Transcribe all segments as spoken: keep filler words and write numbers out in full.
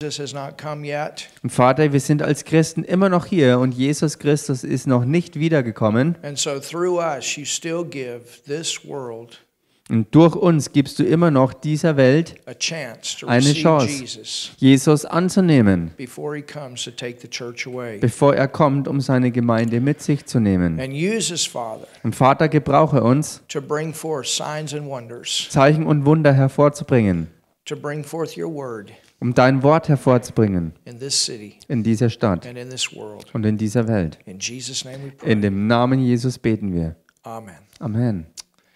has not come yet. Und Vater, wir sind als Christen immer noch hier und Jesus Christus ist noch nicht wiedergekommen. And so through us you still give this world Und durch uns gibst du immer noch dieser Welt a chance to eine receive Chance, Jesus Jesus anzunehmen, before he comes to take the church away. bevor er kommt, um seine Gemeinde mit sich zu nehmen. And use us, Father, Und Vater, gebrauche uns, to bring forth signs and wonders, Zeichen und Wunder hervorzubringen, to bring forth your word um dein Wort hervorzubringen in this city in dieser Stadt and in this world. und in dieser Welt. In Jesus' name we pray. In dem Namen Jesus beten wir. Amen. Amen.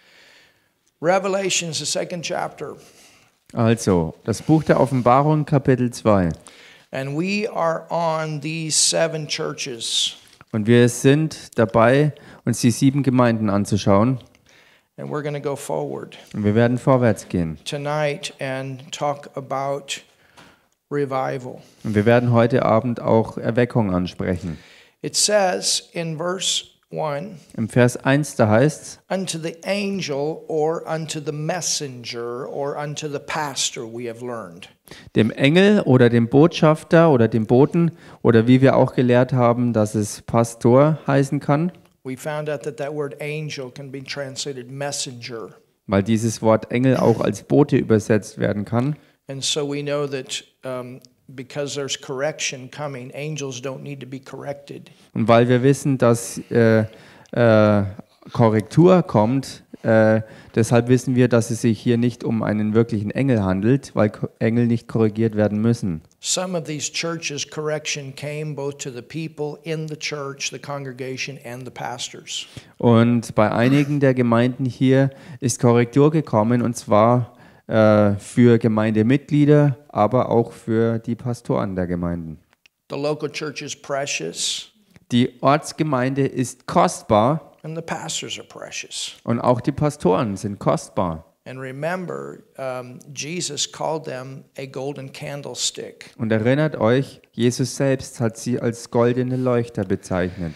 Revelation is the second chapter, Also, das Buch der Offenbarung, Kapitel zwei. and we are on these seven churches, Und wir sind dabei, uns die sieben Gemeinden anzuschauen. and we're going to go forward Und wir werden vorwärts gehen. tonight and talk about revival. Und wir werden heute Abend auch Erweckung ansprechen. It says in verse one, Im Vers eins, da heißt es, unto the angel or unto the messenger or unto the pastor we have learned. dem Engel oder dem Botschafter oder dem Boten oder wie wir auch gelehrt haben, dass es Pastor heißen kann, We found out that that word angel can be translated messenger. weil dieses Wort Engel auch als Bote übersetzt werden kann. And so we know that um, because there's correction coming, angels don't need to be corrected. Und weil wir wissen, dass äh, äh, Korrektur kommt, äh, deshalb wissen wir, dass es sich hier nicht um einen wirklichen Engel handelt, weil Ko- Engel nicht korrigiert werden müssen. Some of these churches, correction came both to the people in the church, the congregation, and the pastors. Und bei einigen der Gemeinden hier ist Korrektur gekommen, und zwar äh, für Gemeindemitglieder, aber auch für die Pastoren der Gemeinden. The local church is precious, Die Ortsgemeinde ist kostbar and the pastors are precious. und auch die Pastoren sind kostbar. And remember, um, Jesus called them a golden candlestick. Und erinnert euch, Jesus selbst hat sie als goldene Leuchter bezeichnet,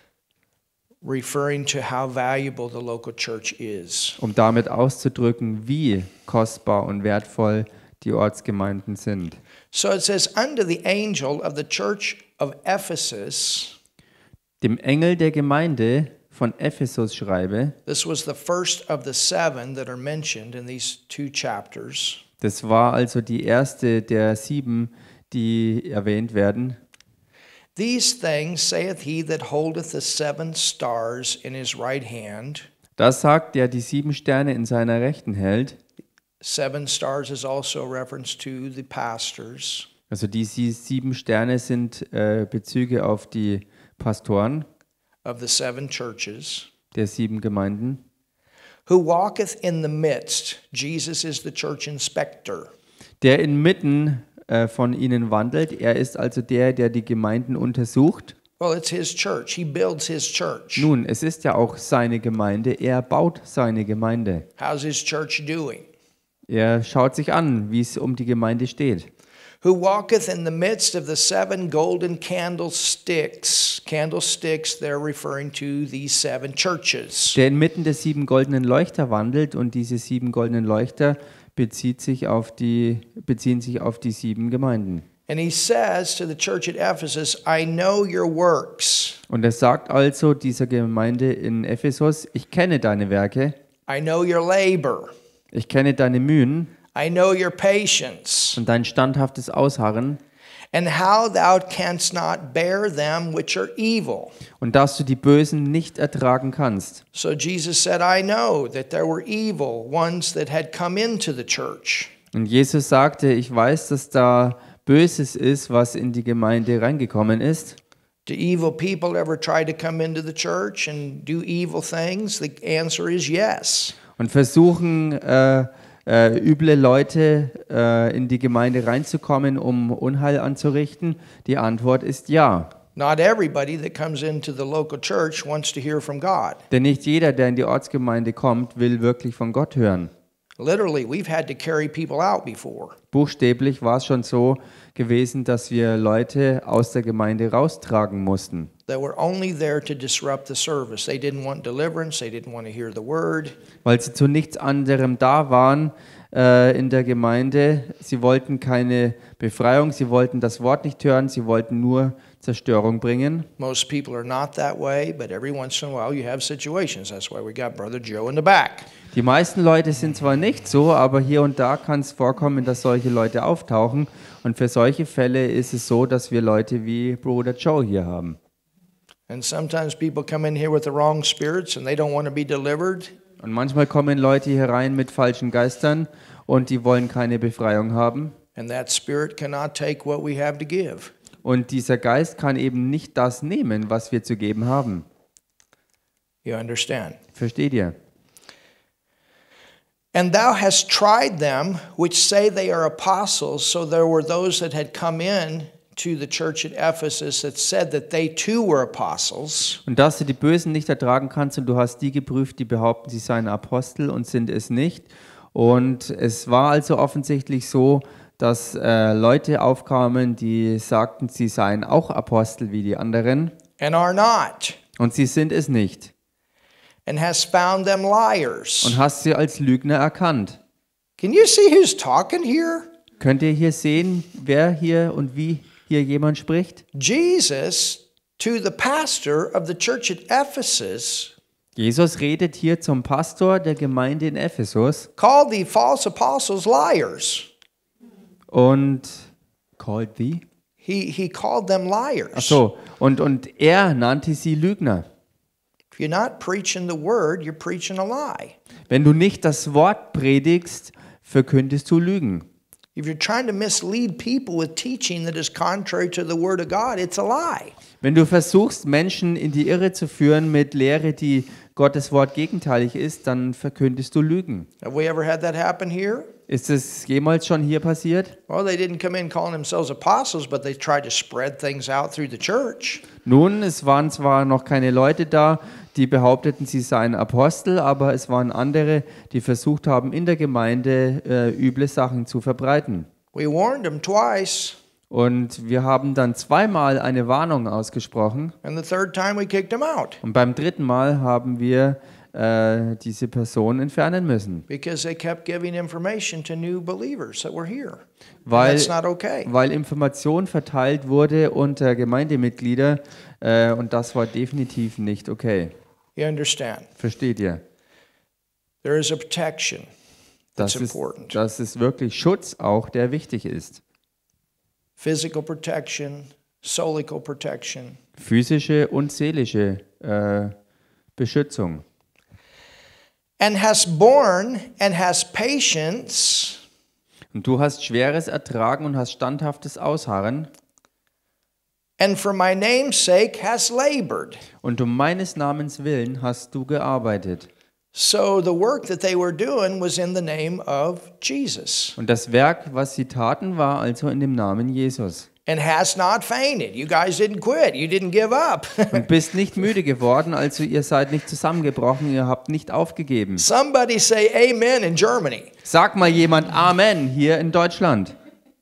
Referring to how valuable the local church is. um damit auszudrücken, wie kostbar und wertvoll die Ortsgemeinden sind. So it says, unto the angel of the church of Ephesus, Dem Engel der Gemeinde von Ephesus schreibe, this was the first of the seven that are mentioned in these two chapters. das war also die erste der sieben, die erwähnt werden. These things saith he that holdeth the seven stars in his right hand. Das sagt, der die sieben Sterne in seiner Rechten hält. Seven stars is also a reference to the pastors. Also die sie- sieben Sterne sind äh, Bezüge auf die Pastoren Of the seven churches, der sieben Gemeinden. who walketh in the midst. Jesus is the church inspector. Der inmitten äh, von ihnen wandelt. Er ist also der, der die Gemeinden untersucht. Well, it's his church. He builds his church. Nun, es ist ja auch seine Gemeinde. Er baut seine Gemeinde. How's his church doing? Er schaut sich an, wie es um die Gemeinde steht. Who walketh in the midst of the seven golden candlesticks. Candlesticks, they're referring to these seven churches. Der inmitten der sieben goldenen Leuchter wandelt, und diese sieben goldenen Leuchter bezieht sich auf die, beziehen sich auf die sieben Gemeinden. And he says to the church at Ephesus, I know your works. Und er sagt also dieser Gemeinde in Ephesus, ich kenne deine Werke, I know your labor. ich kenne deine Mühen I know your patience. und dein standhaftes Ausharren And how thou canst not bear them which are evil. und dass du die Bösen nicht ertragen kannst. So Jesus said, I know that there were evil ones that had come into the church. Und Jesus sagte, ich weiß, dass da Böses ist, was in die Gemeinde reingekommen ist. Do evil people ever try to come into the church and do evil things? The answer is yes. Und versuchen äh, äh, üble Leute äh, in die Gemeinde reinzukommen, um Unheil anzurichten? Die Antwort ist ja. Not everybody that comes into the local church wants to hear from God. Denn nicht jeder, der in die Ortsgemeinde kommt, will wirklich von Gott hören. Literally, we've had to carry people out before. Buchstäblich war es schon so gewesen, dass wir Leute aus der Gemeinde raustragen mussten, That were only there to disrupt the service. They didn't want deliverance. They didn't want to hear the word. weil sie zu nichts anderem da waren, äh, in der Gemeinde. Sie wollten keine Befreiung, sie wollten das Wort nicht hören, sie wollten nur Zerstörung bringen. Most people are not that way, but every once in a while you have situations. That's why we got Brother Joe in the back. Die meisten Leute sind zwar nicht so, aber hier und da kann es vorkommen, dass solche Leute auftauchen. Und für solche Fälle ist es so, dass wir Leute wie Bruder Joe hier haben. And sometimes people come in here with the wrong spirits and they don't want to be delivered. Und manchmal kommen Leute hier rein mit falschen Geistern und die wollen keine Befreiung haben. And that spirit cannot take what we have to give. Und dieser Geist kann eben nicht das nehmen, was wir zu geben haben. You understand? Versteht ihr? And thou hast tried them which say they are apostles. So there were those that had come in to the church at Ephesus that said that they too were apostles. Und dass du die Bösen nicht ertragen kannst und du hast die geprüft, die behaupten, sie seien Apostel und sind es nicht. Und es war also offensichtlich so, dass äh, Leute aufkamen, die sagten, sie seien auch Apostel wie die anderen. And are not. Und sie sind es nicht. And hast found them liars. Und hast sie als Lügner erkannt. Can you see who's talking here? Könnt ihr hier sehen, wer hier und wie hier jemand spricht? Jesus to the pastor of the church at Ephesus Jesus redet hier zum Pastor der Gemeinde in Ephesus called the false apostles liars. und called the He, he called them liars. Ach so, und, und er nannte sie Lügner. If you're not preaching the word, you're preaching a lie. Wenn du nicht das Wort predigst, verkündest du Lügen. If you're trying to mislead people with teaching that is contrary to the word of God, it's a lie. Wenn du versuchst, Menschen in die Irre zu führen mit Lehre, die Gottes Wort gegenteilig ist, dann verkündest du Lügen. Have we ever had that happen here? Ist es jemals schon hier passiert? Well, they didn't come in calling themselves apostles, but they tried to spread things out through the church. Nun, es waren zwar noch keine Leute da, die behaupteten, sie seien Apostel, aber es waren andere, die versucht haben, in der Gemeinde äh, üble Sachen zu verbreiten. We warned them twice, Und wir haben dann zweimal eine Warnung ausgesprochen. and the third time we kicked them out Und beim dritten Mal haben wir äh, diese Person entfernen müssen. because they kept giving information to new believers that were here. And Weil, that's not okay. weil Information verteilt wurde unter Gemeindemitglieder äh, und das war definitiv nicht okay. You understand? Versteht ihr? There is a protection that's Das ist, important. das ist wirklich Schutz auch, der wichtig ist. Physical protection, solical protection. Physische und seelische äh, Beschützung. And hast borne and hast patience Und du hast Schweres ertragen und hast standhaftes Ausharren. and for my name's sake hast labored. Und um meines Namens willen hast du gearbeitet. So the work that they were doing was in the name of Jesus. Und das Werk, was sie taten, war also in dem Namen Jesus. And hast not fainted. You guys didn't quit. You didn't give up. Und bist nicht müde geworden, also ihr seid nicht zusammengebrochen, ihr habt nicht aufgegeben. Somebody say amen in Germany. Sag mal jemand Amen hier in Deutschland.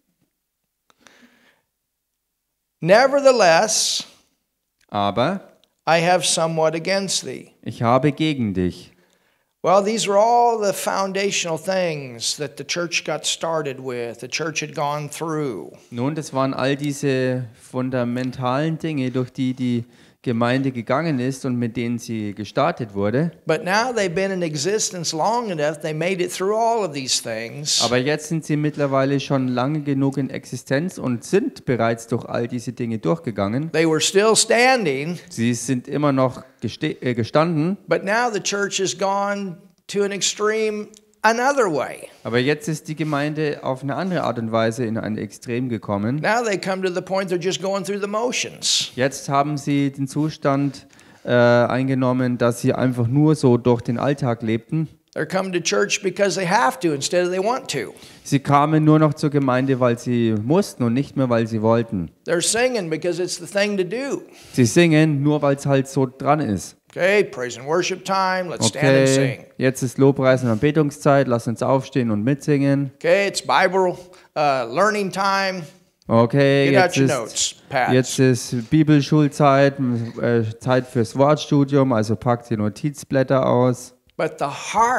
Nevertheless, Aber I have somewhat against thee. ich habe gegen dich. Well, these were all the foundational things that the church got started with, the church had gone through. Nun, das waren all diese fundamentalen Dinge, durch die die Gemeinde gegangen ist und mit denen sie gestartet wurde. But now they've been in existence long enough, they made it through all of these things. Aber jetzt sind sie mittlerweile schon lange genug in Existenz und sind bereits durch all diese Dinge durchgegangen. They were still standing, Sie sind immer noch geste- äh, gestanden, but now the church has gone to an extreme another way. aber jetzt ist die Gemeinde auf eine andere Art und Weise in ein Extrem gekommen. Now they come to the point they're just going through the motions. Jetzt haben sie den Zustand äh, eingenommen, dass sie einfach nur so durch den Alltag lebten. They're coming to church because they have to instead of they want to. Sie kamen nur noch zur Gemeinde, weil sie mussten und nicht mehr, weil sie wollten. They're singing because it's the thing to do. Sie singen nur, weil es halt so dran ist. Okay, praise and worship time. Let's stand and Okay, sing. jetzt ist Lobpreis und Anbetungszeit, lass uns aufstehen und mitsingen. Okay, it's Bible uh, learning time. Okay, Get out jetzt your ist, notes, pads. jetzt ist Bibelschulzeit, äh, Zeit fürs Wortstudium, also packt die Notizblätter aus. But the heart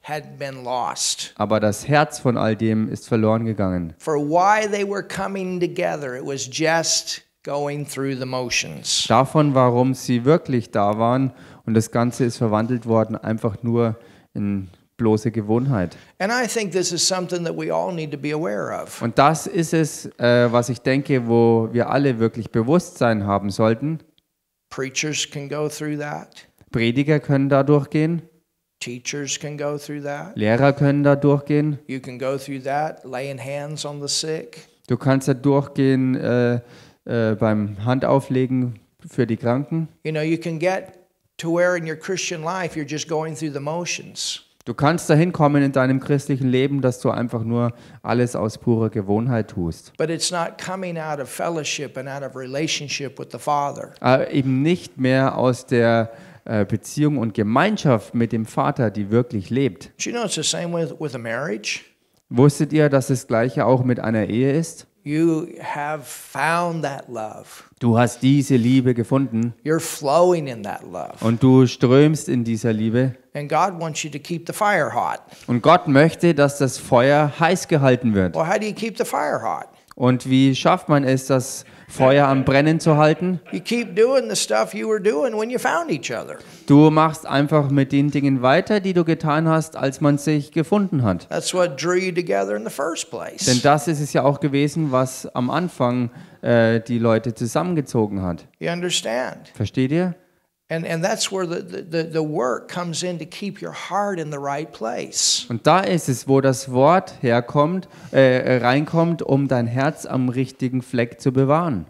had been lost. Aber das Herz von all dem ist verloren gegangen. For why they were coming together, it was just going through the motions. Davon, warum sie wirklich da waren, und das Ganze ist verwandelt worden, einfach nur in bloße Gewohnheit. And I think this is something that we all need to be aware of. Und das ist es, äh, was ich denke, wo wir alle wirklich Bewusstsein haben sollten. Preachers can go through that. Prediger können da durchgehen, Teachers can go through that. Lehrer können da durchgehen. You can go through that, laying hands on the sick. Du kannst da durchgehen äh, äh, beim Handauflegen für die Kranken. You know, you can get to where in your Christian life you're just going through the motions. Du kannst dahin kommen in deinem christlichen Leben, dass du einfach nur alles aus purer Gewohnheit tust. But it's not coming out of fellowship and out of relationship with the Father. Aber eben nicht mehr aus der äh, Beziehung und Gemeinschaft mit dem Vater, die wirklich lebt. Do you know it's the same with, with a marriage? Wusstet ihr, dass das Gleiche auch mit einer Ehe ist? You have found that love. Du hast diese Liebe gefunden You're flowing in that love. und du strömst in dieser Liebe. And God wants you to keep the fire hot. Und Gott möchte, dass das Feuer heiß gehalten wird. Well, how do you keep the fire hot? Und wie schafft man es, das Feuer am Brennen zu halten? You keep doing the stuff you were doing when you found each other. Du machst einfach mit den Dingen weiter, die du getan hast, als man sich gefunden hat. That's what drew you together in the first place. Denn das ist es ja auch gewesen, was am Anfang äh, die Leute zusammengezogen hat. You understand? Versteht ihr? And and that's where the, the, the work comes in to keep your heart in the right place. Und da ist es, wo das Wort herkommt, äh, reinkommt, um dein Herz am richtigen Fleck zu bewahren.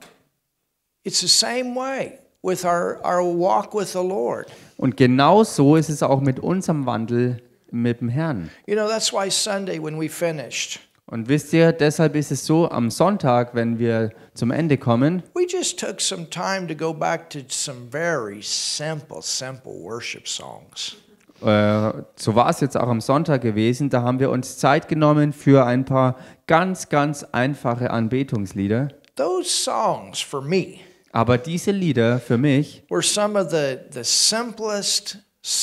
It's the same way with our, our walk with the Lord. Und genau so ist es auch mit unserem Wandel mit dem Herrn. You know, that's why Sunday when we finished, Und wisst ihr, deshalb ist es so, am Sonntag, wenn wir zum Ende kommen, we just took some time to go back to some very simple, simple worship songs. äh, so war es jetzt auch am Sonntag gewesen, da haben wir uns Zeit genommen für ein paar ganz, ganz einfache Anbetungslieder. Those songs for me Aber diese Lieder für mich, were some of the, the simplest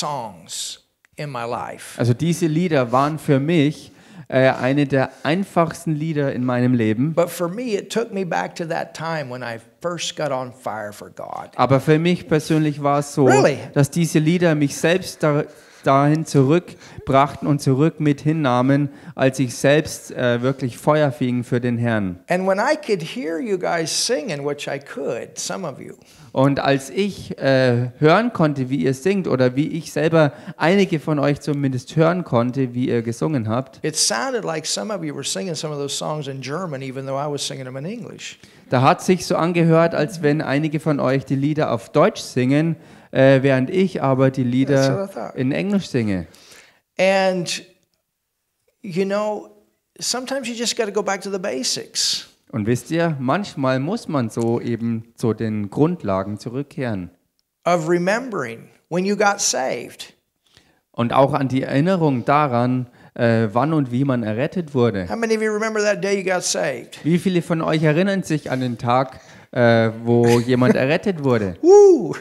songs in my life. also diese Lieder waren für mich äh, eine der einfachsten Lieder in meinem Leben. But for me, it took me back to that time when I first got on fire for God. Aber für mich persönlich war es so, Really? dass diese Lieder mich selbst da, dahin zurückbrachten und zurück mit hinnahmen, als ich selbst äh, wirklich Feuer fing für den Herrn. And when I could hear you guys singing, which I could, some of you, Und als ich äh, hören konnte, wie ihr singt, oder wie ich selber einige von euch zumindest hören konnte, wie ihr gesungen habt, it sounded like some of you were singing some of those songs in German, even though I was singing them in English. da hat sich so angehört, als wenn einige von euch die Lieder auf Deutsch singen, äh, während ich aber die That's Lieder what I thought. in Englisch singe. And, you know, sometimes you just got to go back to the basics. Und wisst ihr, manchmal muss man so eben zu den Grundlagen zurückkehren. Of remembering when you got saved. Und auch an die Erinnerung daran, äh, wann und wie man errettet wurde. How many of you remember that day you got saved? Wie viele von euch erinnern sich an den Tag, äh, wo jemand errettet wurde? Woo!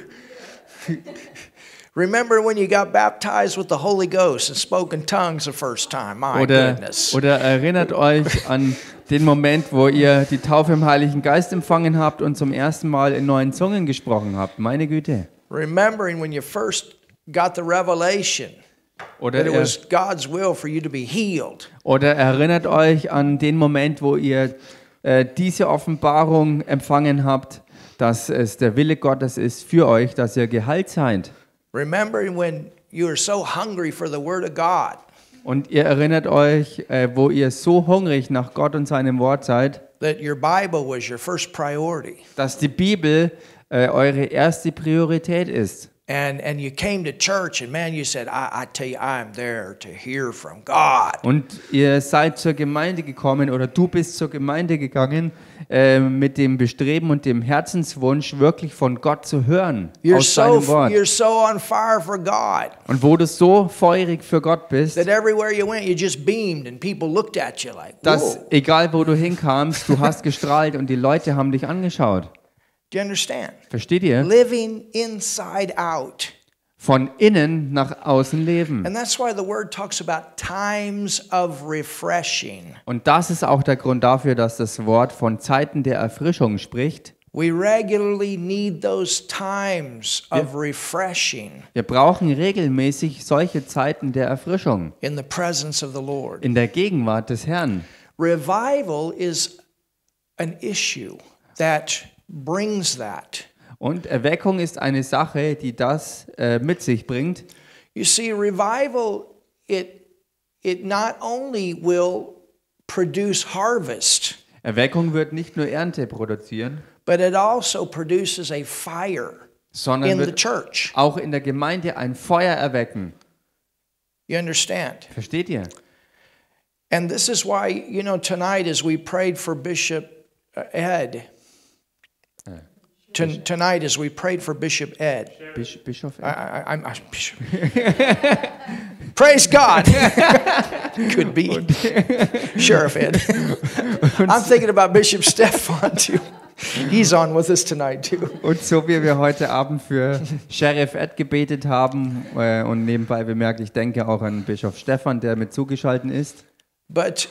Remember when you got baptized with the Holy Ghost and spoke in tongues the first time? My Oder, goodness. oder erinnert euch an den Moment, wo ihr die Taufe im Heiligen Geist empfangen habt und zum ersten Mal in neuen Zungen gesprochen habt. Meine Güte. Remembering when you first got the revelation Oder, that it er, was God's will for you to be healed. oder erinnert euch an den Moment, wo ihr äh, diese Offenbarung empfangen habt, dass es der Wille Gottes ist für euch, dass ihr geheilt seid. Remembering when you were so hungry for the Word of God Und ihr erinnert euch, äh, wo ihr so hungrig nach Gott und seinem Wort seid, that your Bible was your first priority. dass die Bibel äh, eure erste Priorität ist. And, and you came to church and man, you said, I, I tell you, I'm there to hear from God. Und ihr seid zur Gemeinde gekommen oder du bist zur Gemeinde gegangen äh, mit dem Bestreben und dem Herzenswunsch, wirklich von Gott zu hören You're aus so, seinem Wort. you're so on fire for God Und wo du so feurig für Gott bist, that everywhere you went, you just beamed and people looked at you like, dass whoa. egal wo du hinkamst, du hast gestrahlt und die Leute haben dich angeschaut. Do you understand? Versteht ihr? Living inside out. von innen nach außen leben. And that's why the word talks about times of refreshing. Und das ist auch der Grund dafür, dass das Wort von Zeiten der Erfrischung spricht. We regularly need those times of refreshing Wir brauchen regelmäßig solche Zeiten der Erfrischung in the presence of the Lord. in der Gegenwart des Herrn. Revival is an issue that brings that. Und Erweckung ist eine Sache, die das äh, mit sich bringt. You see, revival, it, it not only will produce harvest, Erweckung wird nicht nur Ernte produzieren, but it also produces a fire sondern in the wird church. auch in der Gemeinde ein Feuer erwecken. You understand? Versteht ihr? And this is why, you know, tonight as we prayed for Bishop uh, Ed, Ton- tonight as we prayed for Bishop Ed, Bisch, Bischof? I, I, I'm, I'm Bishop. Praise God. Could be Sheriff Ed. I'm thinking about Bishop Stefan too. He's on with us tonight too. Und so wie wir heute Abend für Sheriff Ed gebetet haben äh, und nebenbei bemerkt, ich denke auch an Bischof Stefan, der mit zugeschaltet ist. But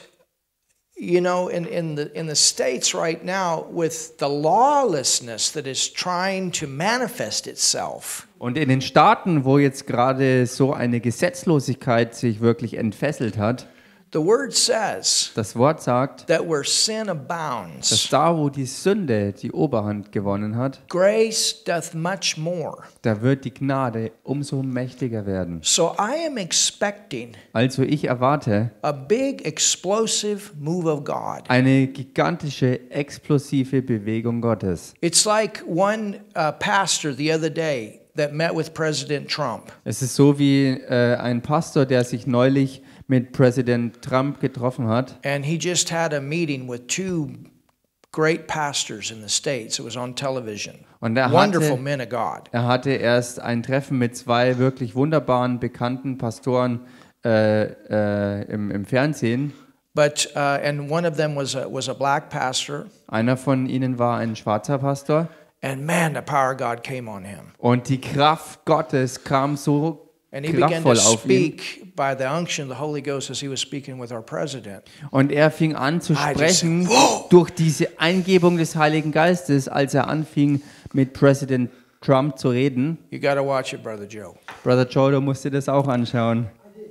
you know, in, in the in the States right now, with the lawlessness that is trying to manifest itself, Und in den Staaten, wo jetzt gerade so eine Gesetzlosigkeit sich wirklich entfesselt hat, the word says das Wort sagt, that where sin dass abounds, da, wo die Sünde die Oberhand gewonnen hat, grace doth much more. da wird die Gnade umso mächtiger werden. So I am expecting Also ich erwarte a big explosive move of God. eine gigantische, explosive Bewegung Gottes. It's like one uh, pastor the other day that met with President Trump. Es ist so wie äh, ein Pastor, der sich neulich mit Präsident Trump getroffen hat. And he just had a meeting with two great pastors in the States. It was on television. Und er Wonderful hatte, men of God. er hatte erst ein Treffen mit zwei wirklich wunderbaren, bekannten Pastoren äh, äh, im, im Fernsehen. But uh, and one of them was a, was a black pastor. Einer von ihnen war ein schwarzer Pastor. And man, the power of God came on him. Und die Kraft Gottes kam so And he began to kraftvoll auf ihn. speak by the unction of the Holy Ghost as he was speaking with our president. Und er fing an zu I just sprechen said, "Whoa!" durch diese Eingebung des Heiligen Geistes, als er anfing, mit Präsident Trump zu reden. You got to watch it, Brother Joe. Brother Joe, du musst dir das auch anschauen.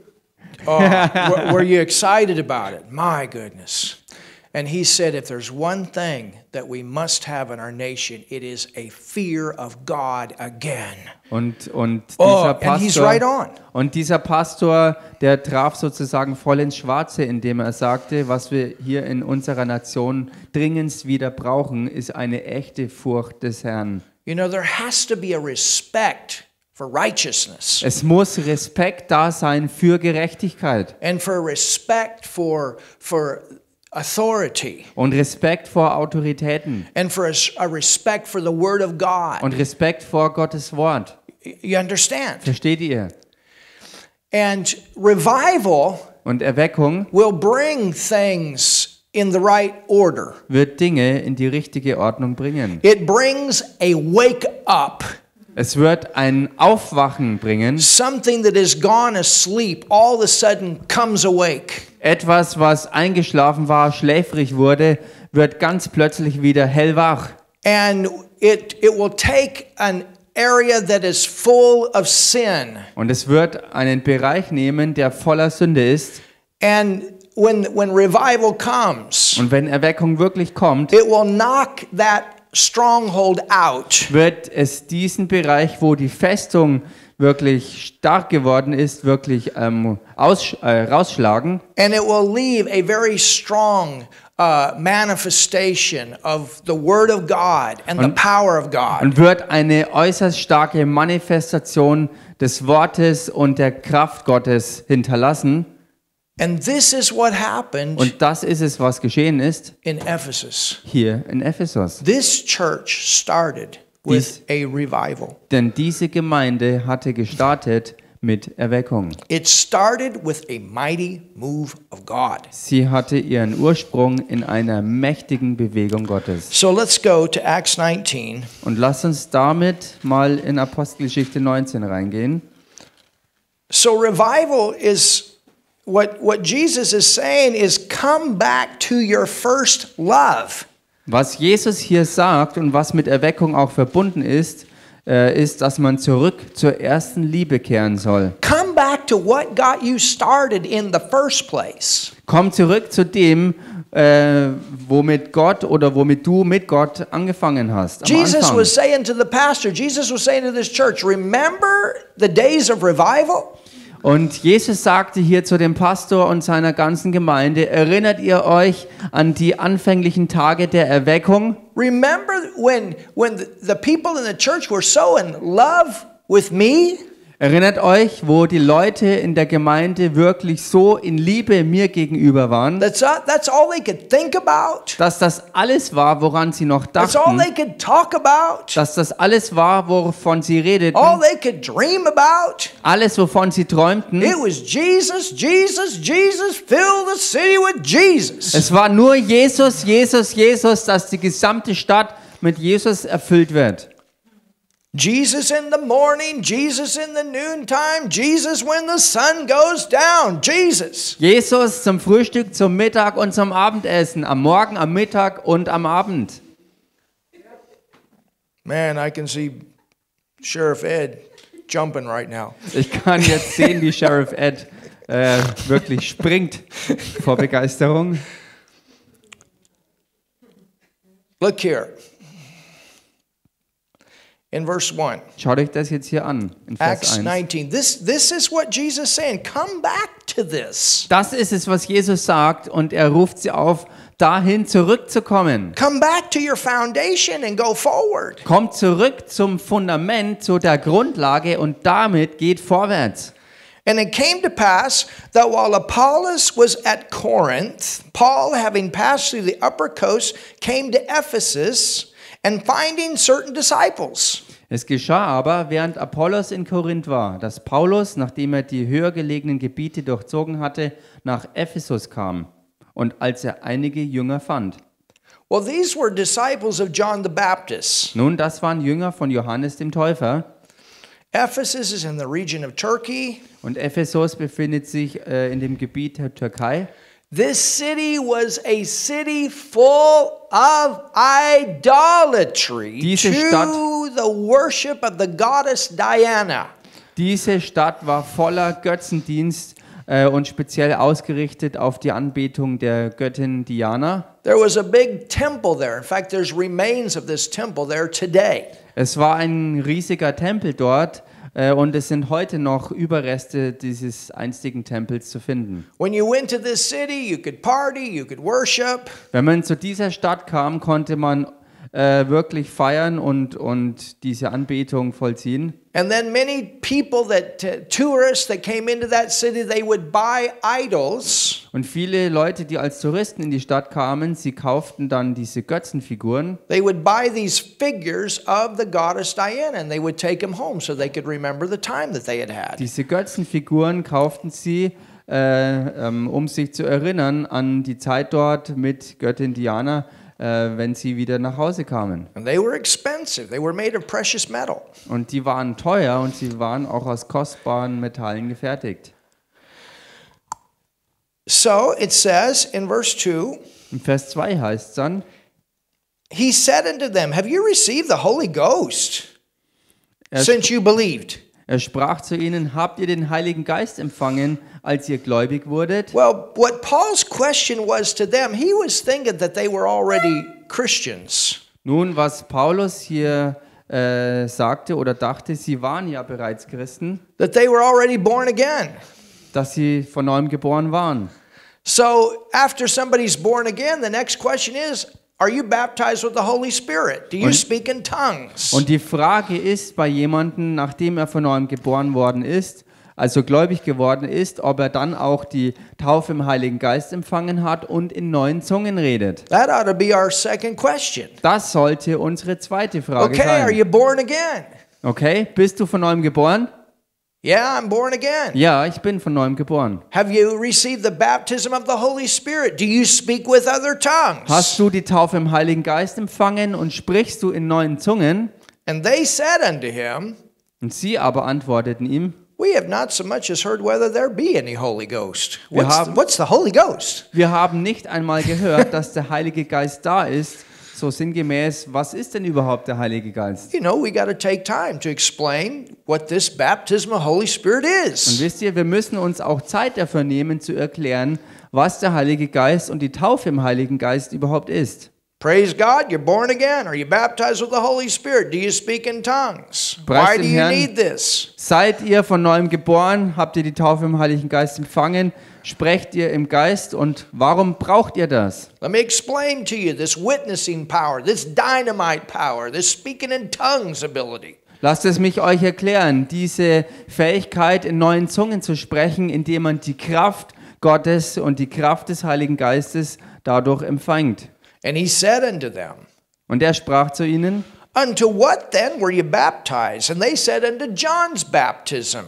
Oh, were, were you excited about it? My goodness. And he said, if there's one thing that we must have in our nation, it is a fear of God again. Und, und, Oh, dieser and he's Pastor, right on. und dieser Pastor, der traf sozusagen voll ins Schwarze, indem er sagte, was wir hier in unserer Nation dringendst wieder brauchen, ist eine echte Furcht des Herrn. You know, there has to be a respect for righteousness Es muss Respekt da sein für Gerechtigkeit and for respect for, for authority und Respekt vor Autoritäten and for a, a respect for the Word of God. und Respekt vor Gottes Wort. You understand? Versteht ihr? And revival Und Erweckung will bring things in the right order. wird Dinge in die richtige Ordnung bringen. It brings a wake up, Es wird ein Aufwachen bringen, something that has gone asleep all of a sudden comes awake. etwas, was eingeschlafen war, schläfrig wurde, wird ganz plötzlich wieder hellwach. And it, it will take an area that is full of sin. Und es wird einen Bereich nehmen, der voller Sünde ist. And when, when revival comes, Und wenn Erweckung wirklich kommt, it will knock that stronghold out. wird es diesen Bereich, wo die Festung wirklich stark geworden ist, wirklich ähm, aus, äh, rausschlagen. And it will leave a very strong uh, manifestation of the Word of God and the power of God. Und wird eine äußerst starke Manifestation des Wortes und der Kraft Gottes hinterlassen. And this is what happened Und das ist es, was geschehen ist in Ephesus. hier in Ephesus. This church started with a revival. Denn diese Gemeinde hatte gestartet mit Erweckung. It started with a mighty move of God. Sie hatte ihren Ursprung in einer mächtigen Bewegung Gottes. So let's go to Acts nineteen. Und lasst uns damit mal in Apostelgeschichte neunzehn reingehen. So revival is what what Jesus is saying is come back to your first love. Was Jesus hier sagt und was mit Erweckung auch verbunden ist, äh, ist, dass man zurück zur ersten Liebe kehren soll. Come back to what got you started in the first place. Komm zurück zu dem, äh, womit Gott oder womit du mit Gott angefangen hast. Am Jesus Anfang. was saying to the pastor, Jesus was saying to this church, remember the days of revival? Und Jesus sagte hier zu dem Pastor und seiner ganzen Gemeinde, erinnert ihr euch an die anfänglichen Tage der Erweckung? Remember when when the, the people in the church were so in love with me? Erinnert euch, wo die Leute in der Gemeinde wirklich so in Liebe mir gegenüber waren, That's all, that's all they could think about. dass das alles war, woran sie noch That's all dachten, they could talk about. dass das alles war, wovon sie redeten, All they could dream about. alles, wovon sie träumten. It was Jesus, Jesus, Jesus, fill the city with Jesus. Es war nur Jesus, Jesus, Jesus, dass die gesamte Stadt mit Jesus erfüllt wird. Jesus in the morning, Jesus in the noontime, Jesus when the sun goes down, Jesus. Jesus zum Frühstück, zum Mittag und zum Abendessen, am Morgen, am Mittag und am Abend. Man, I can see Sheriff Ed jumping right now. Ich kann jetzt sehen, wie Sheriff Ed äh, wirklich springt vor Begeisterung. Look here. In verse one, Schaut euch das jetzt hier an, in Vers Acts eins. nineteen. This, this is what Jesus is saying. Come back to this. Das ist es, was Jesus sagt, und er ruft sie auf, dahin zurückzukommen. Come back to your foundation and go forward. Kommt zurück zum Fundament, zu der Grundlage, und damit geht vorwärts. And it came to pass that while Apollos was at Corinth, Paul, having passed through the upper coast, came to Ephesus and finding certain disciples. Es geschah aber, während Apollos in Korinth war, dass Paulus, nachdem er die höher gelegenen Gebiete durchzogen hatte, nach Ephesus kam und als er einige Jünger fand. Well, these were disciples of John the Baptist. Nun, das waren Jünger von Johannes dem Täufer, Ephesus is in the region of Turkey. und Ephesus befindet sich äh, in dem Gebiet der Türkei. This city was a city full of idolatry Diese to Stadt- the worship of the goddess Diana. Diese Stadt war voller Götzendienst äh, und speziell ausgerichtet auf die Anbetung der Göttin Diana. There was a big temple there. In fact, there's remains of this temple there today. Es war ein riesiger Tempel dort, äh, und es sind heute noch Überreste dieses einstigen Tempels zu finden. When you went to this city, you could party, you could worship. Wenn man zu dieser Stadt kam, konnte man äh, wirklich feiern und, und diese Anbetung vollziehen. And then many people that uh, tourists that came into that city, they would buy idols. Und viele Leute, die als Touristen in die Stadt kamen, sie kauften dann diese Götzenfiguren. They would buy these figures of the goddess Diana and they would take them home so they could remember the time that they had had. Diese Götzenfiguren kauften sie, äh, ähm, um sich zu erinnern an die Zeit dort mit Göttin Diana, äh, wenn sie wieder nach Hause kamen. And they were expensive. They were made of precious metal. Und die waren teuer und sie waren auch aus kostbaren Metallen gefertigt. So it says in verse two, In Vers zwei heißt es dann, he said unto them, have you received the Holy Ghost er, since you believed? er sprach zu ihnen, habt ihr den Heiligen Geist empfangen, als ihr gläubig wurdet? Well, what Paul's question was to them, he was thinking that they were already Christians. Nun, was Paulus hier äh, sagte oder dachte, sie waren ja bereits Christen, That they were already born again. dass sie von neuem geboren waren. So after somebody's born again, the next question is, are you baptized with the Holy Spirit? Do you Und- speak in tongues? Und die Frage ist bei jemandem, nachdem er von neuem geboren worden ist, also gläubig geworden ist, ob er dann auch die Taufe im Heiligen Geist empfangen hat und in neuen Zungen redet. That ought to be our second question. Das sollte unsere zweite Frage Okay, are sein. you born again? Okay, bist du von neuem geboren? Yeah, I'm born again. Ja, ich bin von neuem geboren. Have you received the baptism of the Holy Spirit? Do you speak with other tongues? Hast du die Taufe im Heiligen Geist empfangen und sprichst du in neuen Zungen? And they said unto him, Und sie aber antworteten ihm, we have not so much as heard whether there be any Holy Ghost. Wir What's, haben- what's the Holy Ghost? Wir haben nicht einmal gehört, dass der Heilige Geist da ist. So sinngemäß, was ist denn überhaupt der Heilige Geist? You know, we got to take time to explain what this baptism of Holy Spirit Und is. wisst ihr, wir müssen uns auch Zeit dafür nehmen, zu erklären, was der Heilige Geist und die Taufe im Heiligen Geist überhaupt ist. Praise God, you're born again. Are you baptized with the Holy Spirit? Do you speak in tongues? Preis Why do den you Herrn. need this? Seid ihr von neuem geboren? Habt ihr die Taufe im Heiligen Geist empfangen? Sprecht ihr im Geist? Und warum braucht ihr das? Let me explain to you this witnessing power, this dynamite power, this speaking in tongues ability. Lasst es mich euch erklären, diese Fähigkeit, in neuen Zungen zu sprechen, indem man die Kraft Gottes und die Kraft des Heiligen Geistes dadurch empfängt. And he said unto them, Und er sprach zu ihnen, Unto what then were you baptized? And they said, Unto John's baptism.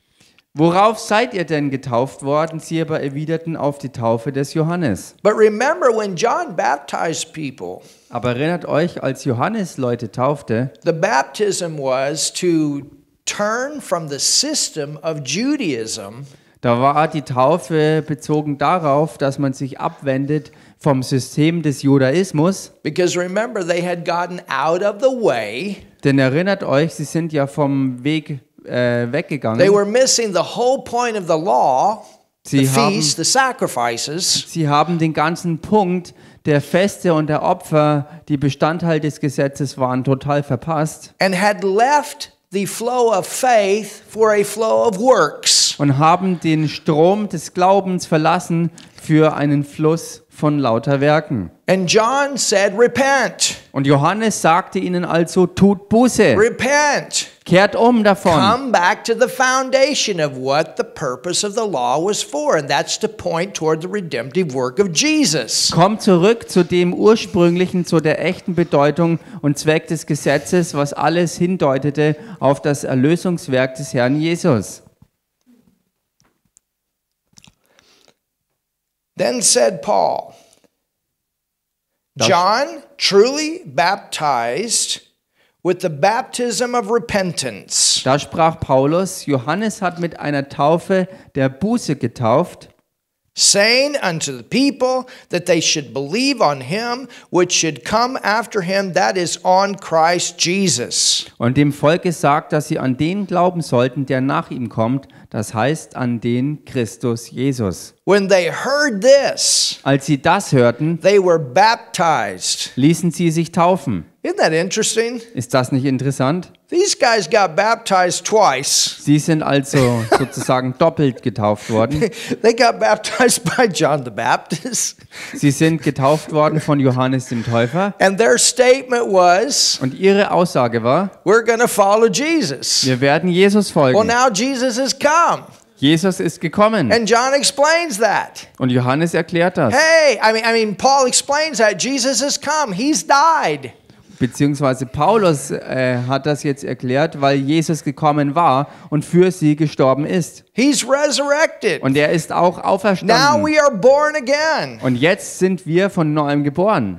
worauf seid ihr denn getauft worden? Sie aber erwiderten auf die Taufe des Johannes. But remember, when John baptized people, Aber erinnert euch, als Johannes Leute taufte, the baptism was to turn from the system of Judaism da war die Taufe bezogen darauf, dass man sich abwendet vom System des Judaismus. because remember, they had gotten out of the way. Denn erinnert euch, sie sind ja vom Weg äh, weggegangen. They were missing the whole point of the law, the Sie haben- feast, the sacrifices. Sie haben den ganzen Punkt der Feste und der Opfer, die Bestandteil des Gesetzes waren, total verpasst And had left the flow of faith for a flow of works. und haben den Strom des Glaubens verlassen für einen Fluss von lauter Werken. And John said, Repent, Und Johannes sagte ihnen also, tut Buße, repent, kehrt um davon. come back to the foundation of what the purpose of the law was for, and that's to point toward the redemptive work of Jesus. Kommt zurück zu dem ursprünglichen, zu der echten Bedeutung und Zweck des Gesetzes, was alles hindeutete auf das Erlösungswerk des Herrn Jesus. Then said Paul, Das- John truly baptized with the baptism of repentance. Da sprach Paulus, Johannes hat mit einer Taufe der Buße getauft, saying unto the people that they should believe on him which should come after him, that is on Christ Jesus. und dem Volk gesagt, dass sie an den glauben sollten, der nach ihm kommt, das heißt an den Christus Jesus. When they heard this, Als sie das hörten, they were baptized. ließen sie sich taufen. Isn't that interesting? Ist das nicht interessant? These guys got baptized twice. Sie sind also sozusagen doppelt getauft worden. They got baptized by John the Baptist, Sie sind getauft worden von Johannes dem Täufer. and their statement was, Und ihre Aussage war, we're going to follow Jesus. wir werden Jesus Well, folgen. now Jesus has come, Jesus ist gekommen. and John explains that. Und Johannes erklärt das. Hey, I mean, I mean, Paul explains that Jesus has come. He's died. Beziehungsweise Paulus äh, hat das jetzt erklärt, weil Jesus gekommen war und für sie gestorben ist. He's resurrected. Und er ist auch Now auferstanden. we are born again. Und jetzt sind wir von neuem geboren.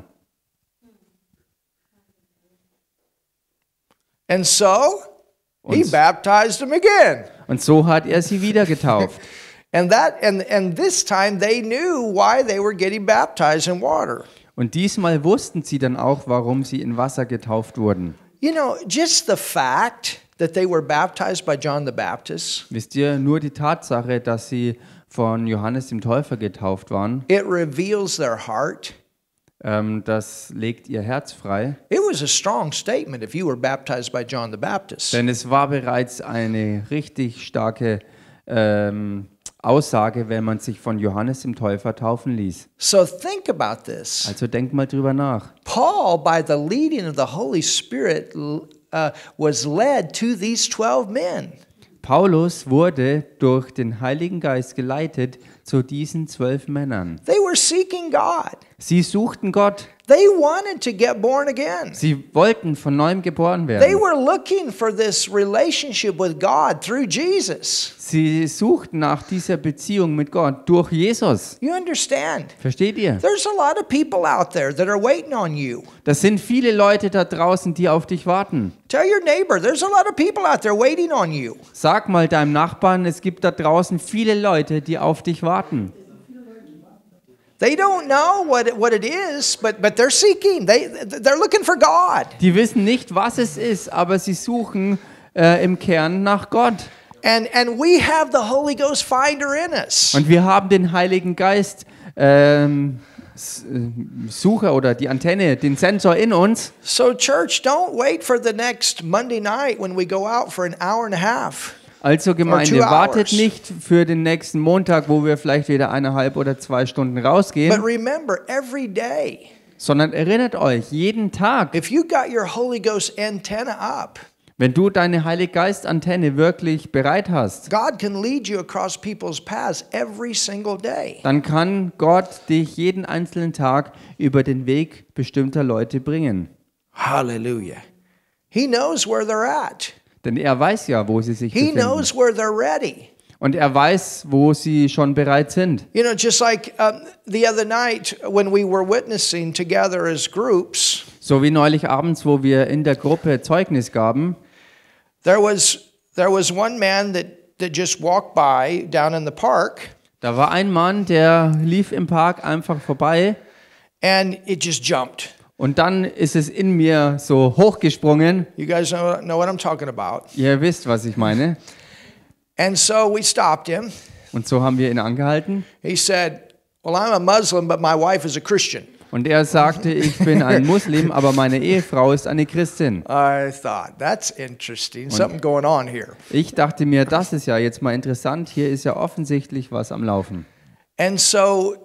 And so he Und- baptized them again. Und so hat er sie wieder getauft. And that and and this time they knew why they were getting baptized in water. Und diesmal wussten sie dann auch, warum sie in Wasser getauft wurden. You know, just the fact that they were baptized by John the Baptist, Wisst ihr, nur die Tatsache, dass sie von Johannes dem Täufer getauft waren, it reveals their heart. ähm, das legt ihr Herz frei. It was a strong statement if you were baptized by John the Baptist. Denn es war bereits eine richtig starke ähm, Aussage, wenn man sich von Johannes dem Täufer taufen ließ. So think about this. Also denkt mal drüber nach. Paul, by the leading of the Holy Spirit, uh, was led to these twelve men. Paulus wurde durch den Heiligen Geist geleitet, zu diesen zwölf Männern. They were seeking God. Sie suchten Gott. They wanted to get born again. Sie wollten von neuem geboren They werden. were looking for this relationship with God through Jesus. Sie suchten nach dieser Beziehung mit Gott durch Jesus. You understand? Versteht ihr? There's a lot of people out there that are waiting on you. Das sind viele Leute da draußen, die auf dich warten. Tell your neighbor, there's a lot of people out there waiting on you. Sag mal deinem Nachbarn, es gibt da draußen viele Leute, die auf dich warten. They don't know what it, what it is, but, but they're seeking. They, they're looking for God. Die wissen nicht, was es ist, aber sie suchen äh, im Kern nach Gott. And, and we have the Holy Ghost finder in us. Und wir haben den Heiligen Geist ähm, S- äh, Sucher oder die Antenne, den Sensor in uns. So church, don't wait for the next Monday night when we go out for an hour and a half. Also Gemeinde, two wartet hours. nicht für den nächsten Montag, wo wir vielleicht wieder eineinhalb oder zwei Stunden But rausgehen, remember, every day, sondern erinnert euch, jeden Tag, if you got your Holy Ghost antenna up, wenn du deine Heilige Geist Antenne wirklich bereit hast, God can lead you across people's paths every single day. dann kann Gott dich jeden einzelnen Tag über den Weg bestimmter Leute bringen. Hallelujah. He knows where they're at. Denn er weiß ja, wo sie sich He befinden. knows where they're ready. Und er weiß, wo sie schon bereit sind. You know, just like um, the other night when we were witnessing together as groups, So wie neulich abends, wo wir in der Gruppe Zeugnis gaben, there was there was one man that, that just walked by down in the park, da war ein Mann, der lief im Park einfach vorbei and it just jumped. und dann ist es in mir so hochgesprungen. You guys know, know what I'm talking about. Ihr wisst, was ich meine. And so we stopped him. Und so haben wir ihn angehalten. He said, "Well, I'm a Muslim, but my wife is a Christian." Und er sagte, ich bin ein Muslim, aber meine Ehefrau ist eine Christin. I thought, that's interesting. Something going on here. Ich dachte mir, das ist ja jetzt mal interessant. Hier ist ja offensichtlich was am Laufen. And so